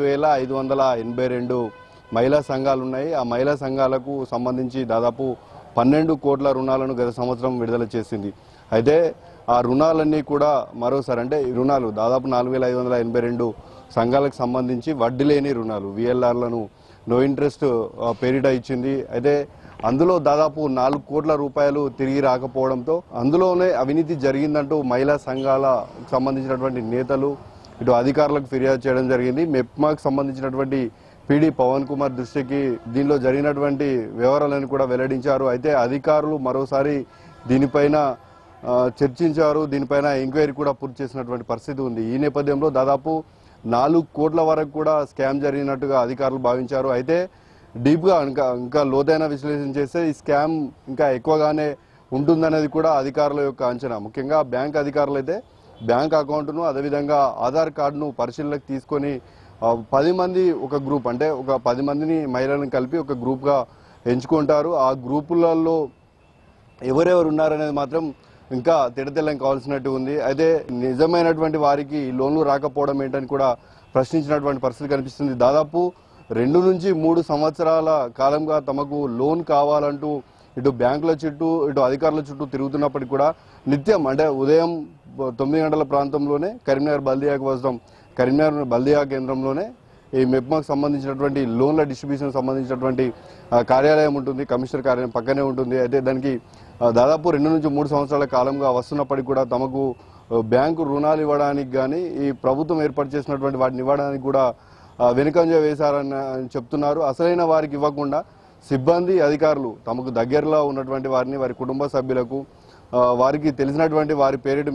4,582 మహిళా సంఘాలు ఉన్నాయి. ఆ మహిళా సంఘాలకు సంబంధించి దాదాపు 12 కోట్ల రుణాలను గత సంవత్సరం విడుదల చేసింది. అయితే ఆ రుణాలన్నీ కూడా మరోసారి, అంటే ఈ రుణాలు దాదాపు 4,582 సంఘాలకు సంబంధించి వడ్డీ లేని రుణాలు, విఎల్ఆర్లను నో ఇంట్రెస్ట్ పేరిట ఇచ్చింది. అయితే అందులో దాదాపు 4 కోట్ల రూపాయలు తిరిగి రాకపోవడంతో అందులోనే అవినీతి జరిగిందంటూ మహిళా సంఘాలకు సంబంధించినటువంటి నేతలు ఇటు అధికారులకు ఫిర్యాదు చేయడం జరిగింది. మెప్మాకు సంబంధించినటువంటి పీడీ పవన్ కుమార్ దృష్టికి దీనిలో జరిగినటువంటి వివరాలను కూడా వెల్లడించారు. అయితే అధికారులు మరోసారి దీనిపైన చర్చించారు. దీనిపైన ఎంక్వైరీ కూడా పూర్తి చేసినటువంటి పరిస్థితి ఉంది. ఈ నేపథ్యంలో దాదాపు 4 కోట్ల వరకు కూడా స్కామ్ జరిగినట్టుగా అధికారులు భావించారు. అయితే డీప్గా ఇంకా లోతైన విశ్లేషణ చేస్తే ఈ స్కామ్ ఇంకా ఎక్కువగానే ఉంటుందనేది కూడా అధికారుల యొక్క అంచనా. ముఖ్యంగా బ్యాంక్ అధికారులు అయితే బ్యాంక్ అకౌంట్ను అదేవిధంగా ఆధార్ కార్డును పరిశీలనకు తీసుకొని 10 మంది ఒక గ్రూప్, అంటే ఒక 10 మందిని మహిళలను కలిపి ఒక గ్రూప్గా ఎంచుకుంటారు. ఆ గ్రూపులలో ఎవరెవరు ఉన్నారనేది మాత్రం ఇంకా తెడతెల్లం కావాల్సినట్టు ఉంది. అయితే నిజమైనటువంటి వారికి లోన్లు రాకపోవడం ఏంటని కూడా ప్రశ్నించినటువంటి పరిస్థితి కనిపిస్తుంది. దాదాపు 2 నుంచి 3 సంవత్సరాల కాలంగా తమకు లోన్ కావాలంటూ ఇటు బ్యాంకుల చుట్టూ ఇటు అధికారుల చుట్టూ తిరుగుతున్నప్పటికీ కూడా నిత్యం, అంటే ఉదయం 9 గంటల ప్రాంతంలోనే కరీంనగర్ బల్దియాకు వస్తాం. కరీంనగర్ బల్దియా కేంద్రంలోనే ఈ మెప్మాకు సంబంధించినటువంటి లోన్ల డిస్ట్రిబ్యూషన్ సంబంధించినటువంటి కార్యాలయం ఉంటుంది. కమిషనర్ కార్యాలయం పక్కనే ఉంటుంది. అయితే దానికి దాదాపు 2 నుంచి 3 సంవత్సరాల కాలంగా వస్తున్నప్పటికీ కూడా తమకు బ్యాంకు రుణాలు ఇవ్వడానికి కానీ ఈ ప్రభుత్వం ఏర్పాటు చేసినటువంటి వాటిని ఇవ్వడానికి కూడా వెనుకంజ వేశారని చెప్తున్నారు. అసలైన వారికి ఇవ్వకుండా సిబ్బంది, అధికారులు తమకు దగ్గరలో ఉన్నటువంటి వారిని, వారి కుటుంబ సభ్యులకు, వారికి తెలిసినటువంటి వారి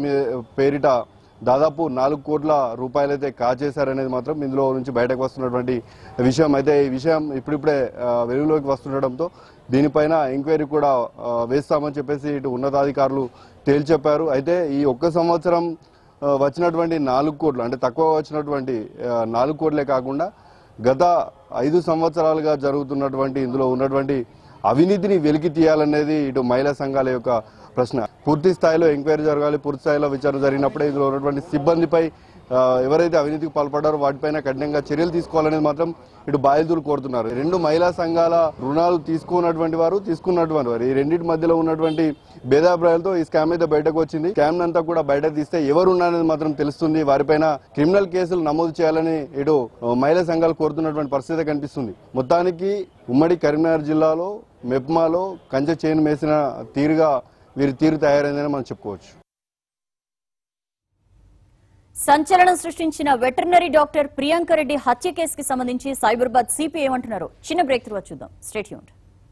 పేరిట దాదాపు 4 కోట్ల రూపాయలైతే కాజేశారనేది మాత్రం ఇందులో నుంచి బయటకు వస్తున్నటువంటి విషయం. అయితే ఈ విషయం ఇప్పుడిప్పుడే వెలుగులోకి వస్తుండటంతో దీనిపైన ఎంక్వైరీ కూడా వేస్తామని చెప్పేసి ఇటు ఉన్నతాధికారులు తేల్చెప్పారు. అయితే ఈ ఒక్క సంవత్సరం వచ్చినటువంటి 4 కోట్లు, అంటే తక్కువ వచ్చినటువంటి 4 కోట్లే కాకుండా గత 5 సంవత్సరాలుగా జరుగుతున్నటువంటి ఇందులో ఉన్నటువంటి అవినీతిని వెలికి తీయాలనేది ఇటు మహిళా సంఘాల యొక్క ప్రశ్న. పూర్తి స్థాయిలో ఎంక్వైరీ జరగాలి, పూర్తి స్థాయిలో విచారణ జరిగినప్పుడే ఇందులో ఉన్నటువంటి సిబ్బందిపై ఎవరైతే అవినీతికి పాల్పడ్డారో వాటిపైన కఠినంగా చర్యలు తీసుకోవాలనేది మాత్రం ఇటు బాధితులు కోరుతున్నారు. 2 మహిళా సంఘాల రుణాలు తీసుకున్నటువంటి వారు ఈ రెండింటి మధ్యలో ఉన్నటువంటి భేదాభిప్రాయాలతో ఈ స్కామ్ అయితే బయటకు వచ్చింది. స్కామ్ అంతా కూడా బయట తీస్తే ఎవరున్నారనేది మాత్రం తెలుస్తుంది. వారిపైన క్రిమినల్ కేసులు నమోదు చేయాలని ఇటు మహిళా సంఘాలు కోరుతున్నటువంటి పరిస్థితి కనిపిస్తుంది. మొత్తానికి ఉమ్మడి కరీంనగర్ జిల్లాలో మెప్మాలో కంచె చైన్ వేసిన తీరుగా వీరి తీరు తయారైందని మనం చెప్పుకోవచ్చు. సంచలనం సృష్టించిన వెటర్నరీ డాక్టర్ ప్రియాంక రెడ్డి హత్య కేసుకి సంబంధించి సైబరాబాద్ సిపి ఏమంటున్నారు? చిన్న బ్రేక్ తర్వాత చూద్దాం. Stay tuned.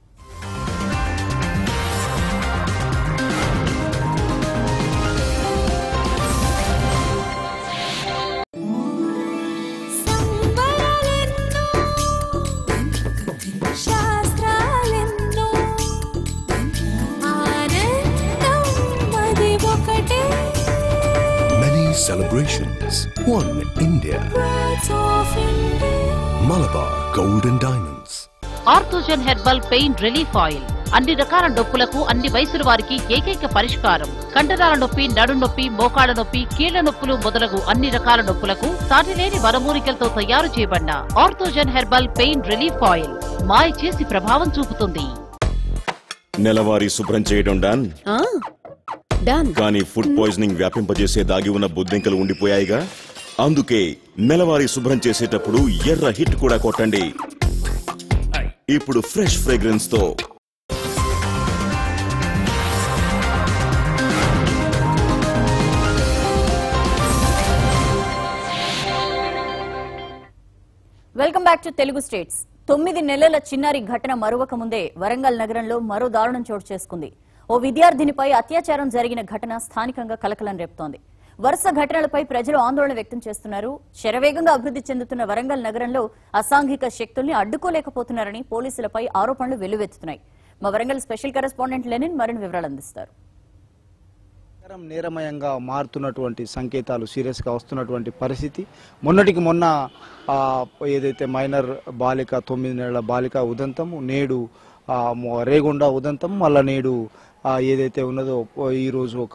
Celebrations. One India. Malabar Gold and Diamonds. Orthogen herbal pain relief oil అన్ని రకాల నొప్పులకు అన్ని వయసుల వారికి ఏకైక పరిష్కారం. కండరాల నొప్పి, నడు నొప్పి, మోకాళ్ల నొప్పి, కీళ్ల నొప్పులు మొదలగు అన్ని రకాల నొప్పులకు సాటిలేని వనమూలికలతో తయారు చేయబడిన Orthogen herbal pain relief oil మాయ చేసి ప్రభావం చూపుతుంది. నెలవారీ శుభ్రం చేయడం డన్. కానీ ఫుడ్ పాయిజనింగ్ వ్యాపింపజేసే దాగి ఉన్న బొద్దింకలు ఉండిపోయాయిగా. అందుకే నెలవారీ శుభ్రం చేసేటప్పుడు ఎర్ర హిట్ కూడా కొట్టండి. ఇప్పుడు ఫ్రెష్ ఫ్రేగ్రెన్స్ తో welcome back to Telugu states. 9 నెలల చిన్నారి ఘటన మరువక ముందే వరంగల్ నగరంలో మరో దారుణం చోటు చేసుకుంది. ఓ విద్యార్థినిపై అత్యాచారం జరిగిన ఘటన స్థానికంగా కలకలం రేపుతోంది. వరుస ఘటనలపై ప్రజలు ఆందోళన వ్యక్తం చేస్తున్నారు. శరవేగంగా అభివృద్ధి చెందుతున్న వరంగల్ నగరంలో అసాంఘిక శక్తుల్ని అడ్డుకోలేకపోతున్నారని పోలీసులపై ఆరోపణలు వెల్లువెత్తుతున్నాయి. మా వరంగల్ స్పెషల్ కరెస్పాండెంట్ లెనిన్ మరిన్ని వివరాలు అందిస్తారు. నేరమయంగా మారుతున్నటువంటి సంకేతాలు సీరియస్ గా వస్తున్నటువంటి పరిస్థితి. మొన్నటికి మొన్న ఏదైతే మైనర్ బాలిక 9 నెలల బాలిక ఉదంతం, నేడు రేగొండ ఉదంతం, మళ్ళా నేడు ఏదైతే ఉన్నదో ఈరోజు ఒక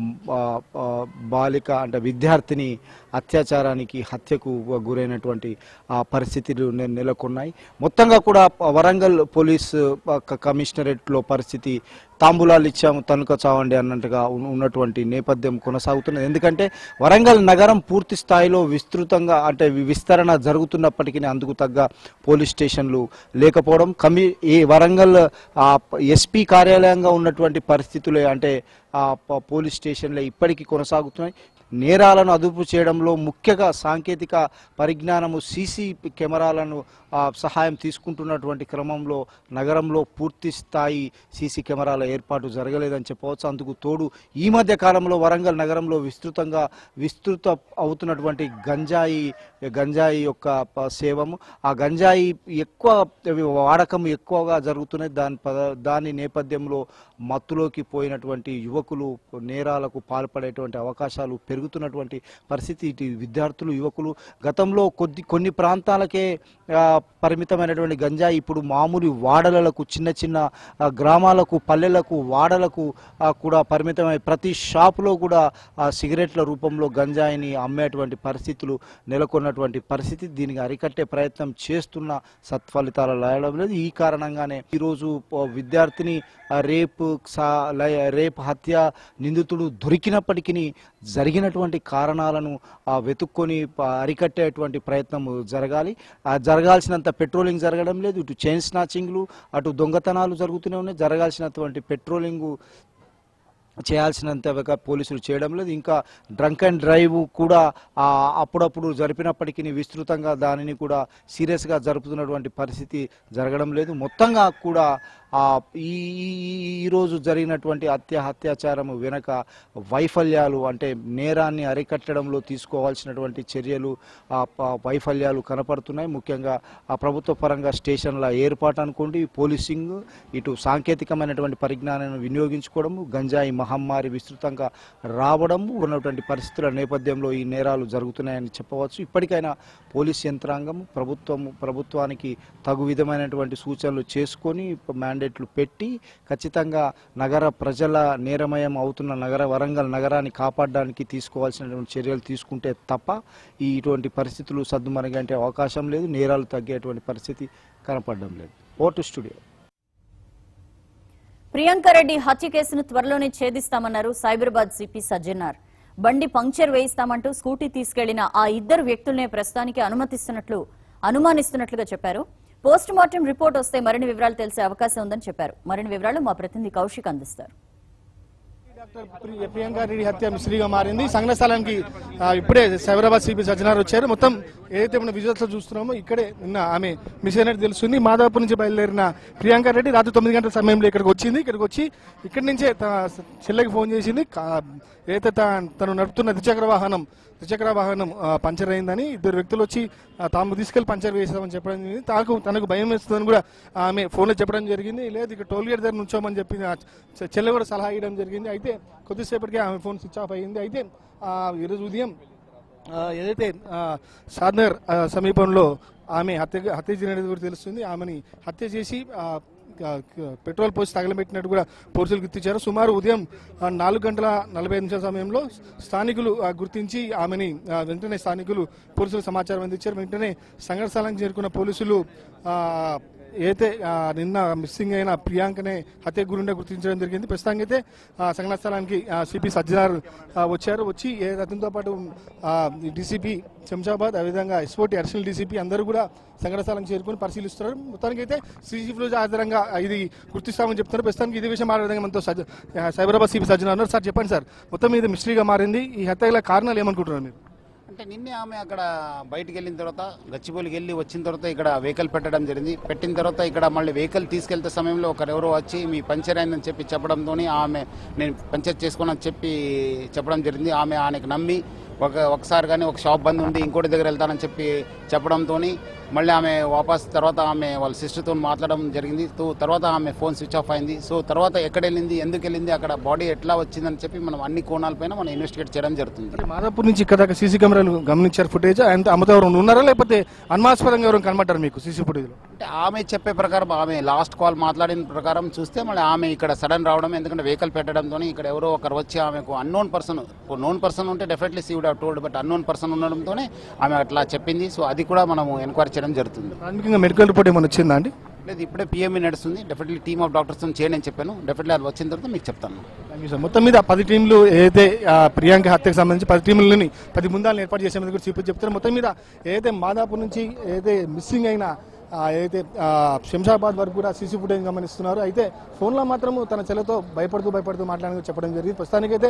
బాలిక అంటే విద్యార్థిని అత్యాచారానికి హత్యకు గురైనటువంటి పరిస్థితులు నెలకొన్నాయి. మొత్తంగా కూడా వరంగల్ పోలీస్ కమిషనరేట్లో పరిస్థితి తాంబూలాలు ఇచ్చాము తనుక చావండి అన్నట్టుగా ఉన్నటువంటి నేపథ్యం కొనసాగుతున్నది. ఎందుకంటే వరంగల్ నగరం పూర్తి స్థాయిలో విస్తృతంగా అంటే విస్తరణ జరుగుతున్నప్పటికీ అందుకు తగ్గ పోలీస్ స్టేషన్లు లేకపోవడం, ఈ వరంగల్ ఎస్పీ కార్యాలయంగా ఉన్నటువంటి పరిస్థితులే అంటే పోలీస్ స్టేషన్లే ఇప్పటికీ కొనసాగుతున్నాయి. నేరాలను అదుపు చేయడంలో ముఖ్యంగా సాంకేతిక పరిజ్ఞానము సీసీ కెమెరాలను సహాయం తీసుకుంటున్నటువంటి క్రమంలో నగరంలో పూర్తి స్థాయి సీసీ కెమెరాల ఏర్పాటు జరగలేదని చెప్పవచ్చు. అందుకు తోడు ఈ మధ్య కాలంలో వరంగల్ నగరంలో విస్తృత అవుతున్నటువంటి గంజాయి యొక్క సేవము, ఆ గంజాయి వాడకం ఎక్కువగా జరుగుతున్నాయి. దాని నేపథ్యంలో మత్తులోకి పోయినటువంటి యువకులు నేరాలకు పాల్పడేటువంటి అవకాశాలు పెరుగుతున్నటువంటి పరిస్థితి. ఇటు విద్యార్థులు, యువకులు గతంలో కొన్ని ప్రాంతాలకే పరిమితమైనటువంటి గంజాయి ఇప్పుడు మామూలు వాడలకు, చిన్న చిన్న గ్రామాలకు, పల్లెలకు, వాడలకు కూడా పరిమితమై ప్రతి షాపులో కూడా సిగరెట్ల రూపంలో గంజాయిని అమ్మేటువంటి పరిస్థితులు నెలకొన్నటువంటి పరిస్థితి. దీనికి అరికట్టే ప్రయత్నం చేస్తున్న సత్ఫలితాలు లాయడం లేదు. ఈ కారణంగానే ఈరోజు విద్యార్థిని రేప్ హత్య నిందితుడు దొరికినప్పటికీ జరిగినటువంటి కారణాలను వెతుక్కొని అరికట్టేటువంటి ప్రయత్నం జరగాల్సినంత పెట్రోలింగ్ జరగడం లేదు. ఇటు చైన్ స్నాచింగ్లు, అటు దొంగతనాలు జరుగుతూనే ఉన్నాయి. జరగాల్సినటువంటి పెట్రోలింగ్ చేయాల్సినంతగా పోలీసులు చేయడం లేదు. ఇంకా డ్రంక్ అండ్ డ్రైవ్ కూడా అప్పుడప్పుడు జరిపినప్పటికీ విస్తృతంగా దానిని కూడా సీరియస్గా జరుపుతున్నటువంటి పరిస్థితి జరగడం లేదు. మొత్తంగా కూడా ఈరోజు జరిగినటువంటి అత్యాచారం వెనక వైఫల్యాలు అంటే నేరాన్ని అరికట్టడంలో తీసుకోవాల్సినటువంటి చర్యలు వైఫల్యాలు కనపడుతున్నాయి. ముఖ్యంగా ప్రభుత్వ పరంగా స్టేషన్ల ఏర్పాటు అనుకోండి, పోలీసింగ్, ఇటు సాంకేతికమైనటువంటి పరిజ్ఞానాన్ని వినియోగించుకోవడము, గంజాయి మహమ్మారి విస్తృతంగా రావడము ఉన్నటువంటి పరిస్థితుల నేపథ్యంలో ఈ నేరాలు జరుగుతున్నాయని చెప్పవచ్చు. ఇప్పటికైనా పోలీస్ యంత్రాంగం ప్రభుత్వానికి తగు విధమైనటువంటి సూచనలు చేసుకొని మ్యాండేట్ కమిషనరేట్లు పెట్టి ఖచ్చితంగా నగర ప్రజల నేరమయం అవుతున్న వరంగల్ నగరాన్ని కాపాడడానికి తీసుకోవాల్సినటువంటి చర్యలు తీసుకుంటే తప్ప ఇటువంటి పరిస్థితులు సద్దుమణిగే అవకాశం లేదు, నేరాలు తగ్గేటువంటి పరిస్థితి కనపడడం లేదు. Vote studio. ప్రియాంక రెడ్డి హత్య కేసును త్వరలోనే ఛేదిస్తామన్నారు సైబరాబాద్ సిపి సజ్జనార్. బండి పంక్చర్ వేయిస్తామంటూ స్కూటీ తీసుకెళ్లిన ఆ ఇద్దరు వ్యక్తులనే ప్రస్తుతానికి అనుమానిస్తున్నట్లుగా చెప్పారు. పోస్ట్ మార్టం రిపోర్ట్ వస్తే మరిన్ని వివరాలు తెలిసే అవకాశం ఉందని చెప్పారు. మరిన్ని వివరాలు మా ప్రతినిధి కౌశిక్ అందిస్తారు. ప్రియాంక రెడ్డి హత్య మిస్టరీగా మారింది. సంఘటన స్థలానికి ఇప్పుడే సైబరాబాద్ సిపి సజ్జనార్ వచ్చారు. మొత్తం ఏదైతే మనం విజువల్స్ లో చూస్తున్నామో ఇక్కడే నిన్న ఆమె మిస్ అయినట్టు తెలుస్తుంది. మాదాపూర్ నుంచి బయలుదేరిన ప్రియాంక రెడ్డి రాత్రి 9 గంటల సమయంలో ఇక్కడికి వచ్చింది. ఇక్కడికి వచ్చి ఇక్కడి నుంచే తన చెల్లెకి ఫోన్ చేసింది. ఏదైతే తను నడుపుతున్న ద్విచక్ర వాహనం పంచర్ అయిందని ఇద్దరు వ్యక్తులు వచ్చి తాము తీసుకెళ్లి పంచర్ వేసామని చెప్పడం జరిగింది. తనకు భయం వేస్తుందని కూడా ఆమె ఫోన్లో చెప్పడం జరిగింది. లేదు ఇక్కడ టోల్ గేట్ దగ్గర నుంచోమని చెప్పి చెల్లె కూడా సలహా ఇవ్వడం జరిగింది. అయితే కొద్దిసేపటికే ఆమె ఫోన్ స్విచ్ ఆఫ్ అయ్యింది. అయితే ఈరోజు ఉదయం ఏదైతే షాద్నగర్ సమీపంలో ఆమె హత్య జరిగినది కూడా తెలుస్తుంది. ఆమెని హత్య చేసి పెట్రోల్ పోసి తగలబెట్టినట్టు కూడా పోలీసులు గుర్తించారు. సుమారు ఉదయం 4:45 సమయంలో స్థానికులు గుర్తించి ఆమెని వెంటనే పోలీసులు సమాచారం అందించారు. వెంటనే సంఘటన స్థలానికి చేరుకున్న పోలీసులు అయితే నిన్న మిస్సింగ్ అయిన ప్రియాంకనే హత్య గురిండా గుర్తించడం జరిగింది. ప్రస్తుతానికి అయితే సంఘటన స్థలానికి సిపి సజ్జనార్ వచ్చారు. వచ్చి అతనితో పాటు డీసీపీ శంషాబాద్, అదేవిధంగా ఎస్ఓటీ అడిషనల్ డీసీపీ అందరూ కూడా సంఘటన స్థలానికి చేరుకుని పరిశీలిస్తున్నారు. మొత్తానికి అయితే సీసీటీవీలో ఆధారంగా ఇది గుర్తిస్తామని చెప్తున్నారు. ప్రస్తుతానికి ఇదే విషయం మాట్లాడే మనతో సైబరాబాద్ సిపి సజ్జనార్ ఉన్నారు. సార్ చెప్పండి సార్, మొత్తం ఇది మిస్టరీగా మారింది. ఈ హత్యల కారణాలు ఏమనుకుంటున్నారు మీరు? అంటే నిన్నే ఆమె అక్కడ బయటికి వెళ్ళిన తర్వాత గచ్చిబౌలికి వెళ్ళి వచ్చిన తర్వాత ఇక్కడ వెహికల్ పెట్టడం జరిగింది. పెట్టిన తర్వాత ఇక్కడ మళ్ళీ వెహికల్ తీసుకెళ్తే సమయంలో ఒకరెవరో వచ్చి మీ పంచర్ అయిందని చెప్పి చెప్పడంతో ఆమె నేను పంచర్ చేసుకోనని చెప్పడం జరిగింది. ఆమెకు నమ్మి ఒకసారి కానీ ఒక షాప్ బంద్ ఉంది ఇంకోటి దగ్గర వెళ్తానని చెప్పి చెప్పడంతో మళ్ళీ ఆమె వాపస్ తర్వాత ఆమె వాళ్ళ సిస్టర్తో మాట్లాడడం జరిగింది. తర్వాత ఆమె ఫోన్ స్విచ్ ఆఫ్ అయింది. సో తర్వాత ఎక్కడ వెళ్ళింది, ఎందుకు వెళ్ళింది, అక్కడ బాడీ ఎట్లా వచ్చిందని చెప్పి మనం అన్ని కోణాలపైన మనం ఇన్వెస్టిగేట్ చేయడం జరుగుతుంది. మాదాపూర్ నుంచి ఇక్కడ సీసీ కెమెరాలు గమనించారు ఫుటేజ్. అమ్మతో ఎవరు ఉన్నారా లేకపోతే అనుమానాస్పదంగా ఎవరు కనబడ్డారు మీకు సీసీ ఫుటేజ్ లో? అంటే ఆమె చెప్పే ప్రకారం ఆమె లాస్ట్ కాల్ మాట్లాడిన ప్రకారం చూస్తే మళ్ళీ ఆమె ఇక్కడ సడన్ రావడం, ఎందుకంటే వెహికల్ పెట్టడంతో ఇక్కడ ఎవరో ఒకరు వచ్చి ఆమెకు అన్నోన్ పర్సన్ ఉంటే definitely she would have told, but unknown person ఉండడంతోనే ఆమె అట్లా చెప్పింది. సో అది కూడా మనం ఎంక్వైరీ చేయడం జరుగుతుంది. మెడికల్ రిపోర్ట్ ఏమైనా వచ్చిందా అండి? లేదు, ఇప్పుడే పిఎంఈ నడుస్తుంది. డెఫినెట్లీ టీమ్ ఆఫ్ డాక్టర్స్ చేయండి అని చెప్పాను. డెఫినెట్లీ అది వచ్చిన తర్వాత మీకు చెప్తాను. మొత్తం మీద 10 టీంలు ఏదైతే ప్రియాంక హత్యకు సంబంధించి 10 టీంలని 10 బృందాలను ఏర్పాటు చేసేందుకు కూడా చీఫ్ చెప్తారు. మొత్తం మీద ఏదైతే మాదాపూర్ నుంచి ఏదైతే మిస్సింగ్ అయిన ఏదైతే శంషాబాద్ వరకు కూడా సీసీ ఫుటేజ్ గమనిస్తున్నారు. అయితే ఫోన్లో మాత్రం తన చెల్లెతో భయపడుతూ మాట్లాడాలని చెప్పడం జరిగింది. ప్రస్తుతానికైతే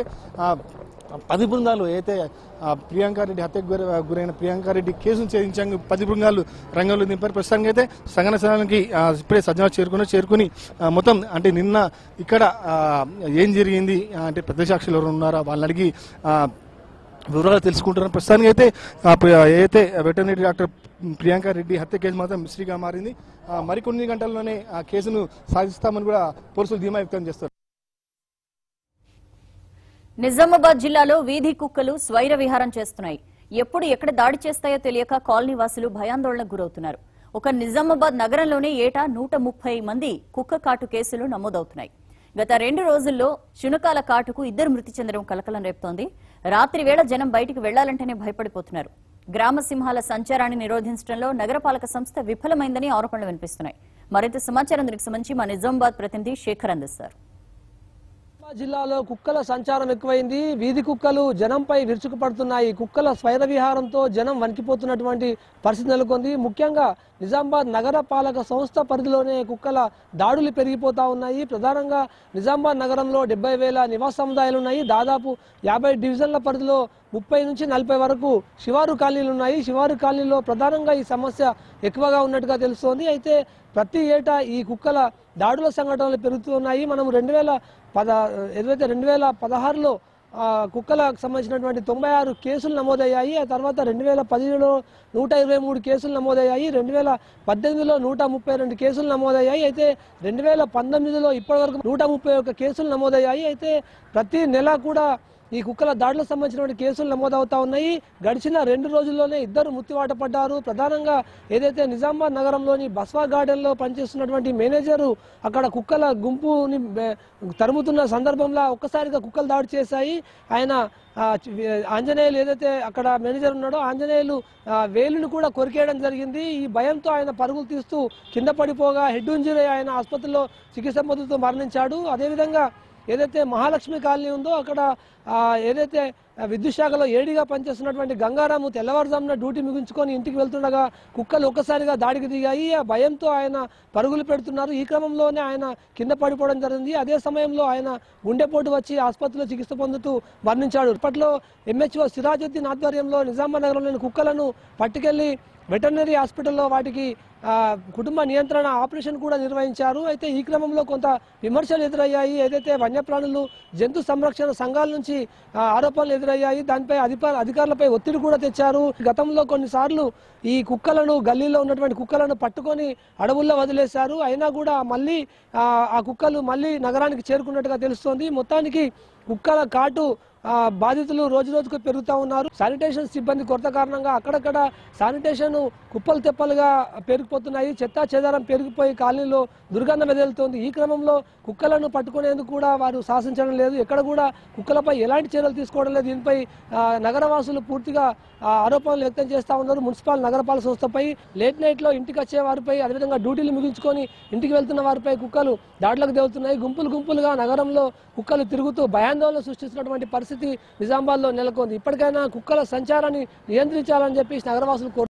10 బృందాలు ఏదైతే ప్రియాంక రెడ్డి హత్యకు గురైన ప్రియాంక రెడ్డి కేసును ఛేదించాక 10 బృందాలు రంగంలో దింపారు. ప్రస్తుతానికి అయితే సంఘటన స్థలానికి ఇప్పుడే సజ్జనార్ చేరుకుని మొత్తం అంటే నిన్న ఇక్కడ ఏం జరిగింది అంటే ప్రత్యక్షాక్షులు ఎవరు ఉన్నారా వాళ్ళని అడిగి వివరాలు తెలుసుకుంటున్నారు. ప్రస్తుతానికి అయితే ఏదైతే వెటర్నరీ డాక్టర్ ప్రియాంక రెడ్డి హత్య కేసు మాత్రం మిస్టరీగా మారింది. మరికొన్ని గంటల్లోనే ఆ కేసును సాధిస్తామని కూడా పోలీసులు ధీమా వ్యక్తం చేస్తారు. నిజామాబాద్ జిల్లాలో వీధి కుక్కలు స్వైర విహారం చేస్తున్నాయి. ఎప్పుడు ఎక్కడ దాడి చేస్తాయో తెలియక కాలనీ వాసులు భయాందోళనకు గురవుతున్నారు. ఒక నిజామాబాద్ నగరంలోనే ఏటా 130 మంది కుక్క కాటు కేసులు నమోదవుతున్నాయి. గత 2 రోజుల్లో శునకాల కాటుకు 2 మృతి చెందడం కలకలం రేపుతోంది. రాత్రి వేళ జనం బయటికి వెళ్లాలంటేనే భయపడిపోతున్నారు. గ్రామ సింహాల సంచారాన్ని నిరోధించడంలో నగరపాలక సంస్థ విఫలమైందని ఆరోపణలు వినిపిస్తున్నాయి. మరింత సమాచారం దీనికి సంబంధించి మా నిజామాబాద్ ప్రతినిధి శేఖర్ అందిస్తారు. జిల్లాలో కుక్కల సంచారం ఎక్కువైంది. వీధి కుక్కలు జనంపై విరుచుకుపడుతున్నాయి. కుక్కల స్వైర విహారంతో జనం వణికిపోతున్నటువంటి పరిస్థితి నెలకొంది. ముఖ్యంగా నిజామాబాద్ నగర పాలక సంస్థ పరిధిలోనే కుక్కల దాడులు పెరిగిపోతా ఉన్నాయి. ప్రధానంగా నిజామాబాద్ నగరంలో 70,000 నివాస సముదాయాలు ఉన్నాయి. దాదాపు 50 డివిజన్ల పరిధిలో 30 నుంచి 40 వరకు శివారు కాలనీలు ఉన్నాయి. శివారు కాలనీలో ప్రధానంగా ఈ సమస్య ఎక్కువగా ఉన్నట్టుగా తెలుస్తోంది. అయితే ప్రతి ఏటా ఈ కుక్కల దాడుల సంఘటనలు పెరుగుతున్నాయి. మనం 2016లో కుక్కలకు సంబంధించినటువంటి 96 కేసులు నమోదయ్యాయి. ఆ తర్వాత 2010లో 123 కేసులు నమోదయ్యాయి. 2018లో 132 కేసులు నమోదయ్యాయి. అయితే 2019లో ఇప్పటివరకు 131 కేసులు నమోదయ్యాయి. అయితే ప్రతి నెల కూడా ఈ కుక్కల దాడులకు సంబంధించినటువంటి కేసులు నమోదవుతా ఉన్నాయి. గడిచిన 2 రోజుల్లోనే 2 మృత్యువాత పడ్డారు. ప్రధానంగా ఏదైతే నిజామాబాద్ నగరంలోని బస్వా గార్డెన్ లో పనిచేస్తున్నటువంటి మేనేజరు అక్కడ కుక్కల గుంపుని తరుముతున్న సందర్భంలో ఒక్కసారిగా కుక్కలు దాడి చేశాయి. ఆయన ఆంజనేయులు ఏదైతే అక్కడ మేనేజర్ ఉన్నాడో ఆంజనేయులు వేలును కూడా కొరికేయడం జరిగింది. ఈ భయంతో ఆయన పరుగులు తీస్తూ కింద పడిపోగా హెడ్ ఇంజరీ ఆయన ఆసుపత్రిలో చికిత్స పొందుతూ మరణించాడు. అదేవిధంగా ఏదైతే మహాలక్ష్మి కాలనీ ఉందో అక్కడ ఏదైతే విద్యుత్ శాఖలో ఏడీగా పనిచేస్తున్నటువంటి గంగారాము తెల్లవారుజామున డ్యూటీ ముగించుకొని ఇంటికి వెళ్తుండగా కుక్కలు ఒక్కసారిగా దాడికి దిగాయి. ఆ భయంతో ఆయన పరుగులు పెడుతున్నారు. ఈ క్రమంలోనే ఆయన కింద పడిపోవడం జరిగింది. అదే సమయంలో ఆయన గుండెపోటు వచ్చి ఆసుపత్రిలో చికిత్స పొందుతూ మరణించాడు. ఇప్పట్లో ఎంహెచ్ఓ సిరాజుద్దీన్ ఆధ్వర్యంలో నిజామాబాద్ నగరంలోని కుక్కలను పట్టుకెళ్లి వెటర్నరీ హాస్పిటల్లో వాటికి కుటుంబ నియంత్రణ ఆపరేషన్ కూడా నిర్వహించారు. అయితే ఈ క్రమంలో కొంత విమర్శలు ఎదురయ్యాయి. ఏదైతే వన్యప్రాణులు జంతు సంరక్షణ సంఘాల నుంచి ఆరోపణలు ఎదురయ్యాయి. దానిపై అధికారులపై ఒత్తిడి కూడా తెచ్చారు. గతంలో కొన్నిసార్లు ఈ కుక్కలను గల్లీలో ఉన్నటువంటి కుక్కలను పట్టుకొని అడవుల్లో వదిలేశారు. అయినా కూడా మళ్ళీ ఆ కుక్కలు మళ్ళీ నగరానికి చేరుకున్నట్టుగా తెలుస్తోంది. మొత్తానికి కుక్కల కాటు బాధితులు రోజు రోజుకు పెరుగుతూ ఉన్నారు. శానిటేషన్ సిబ్బంది కొరత కారణంగా అక్కడక్కడ శానిటేషన్ కుప్పలు తెప్పలుగా పెరిగిపోతున్నాయి. చెత్తా చెదారం పెరిగిపోయి కాలనీలో దుర్గంధం వెదలుతోంది. ఈ క్రమంలో కుక్కలను పట్టుకునేందుకు కూడా వారు సాహసించడం లేదు. ఎక్కడ కూడా కుక్కలపై ఎలాంటి చర్యలు తీసుకోవడం లేదు. దీనిపై నగరవాసులు పూర్తిగా ఆరోపణలు వ్యక్తం చేస్తూ ఉన్నారు. మున్సిపల్ నగరపాలక సంస్థపై లేట్ నైట్ లో ఇంటికి వచ్చే వారిపై అదేవిధంగా డ్యూటీలు ముగించుకొని ఇంటికి వెళ్తున్న వారిపై కుక్కలు దాడులకు దిగుతున్నాయి. గుంపులుగా నగరంలో కుక్కలు తిరుగుతూ భయాందోళన సృష్టిస్తున్నటువంటి పరిస్థితి నిజామాబాద్ లో నెలకొంది. ఇప్పటికైనా కుక్కల సంచారాన్ని నియంత్రించాలని చెప్పి నగరవాసులు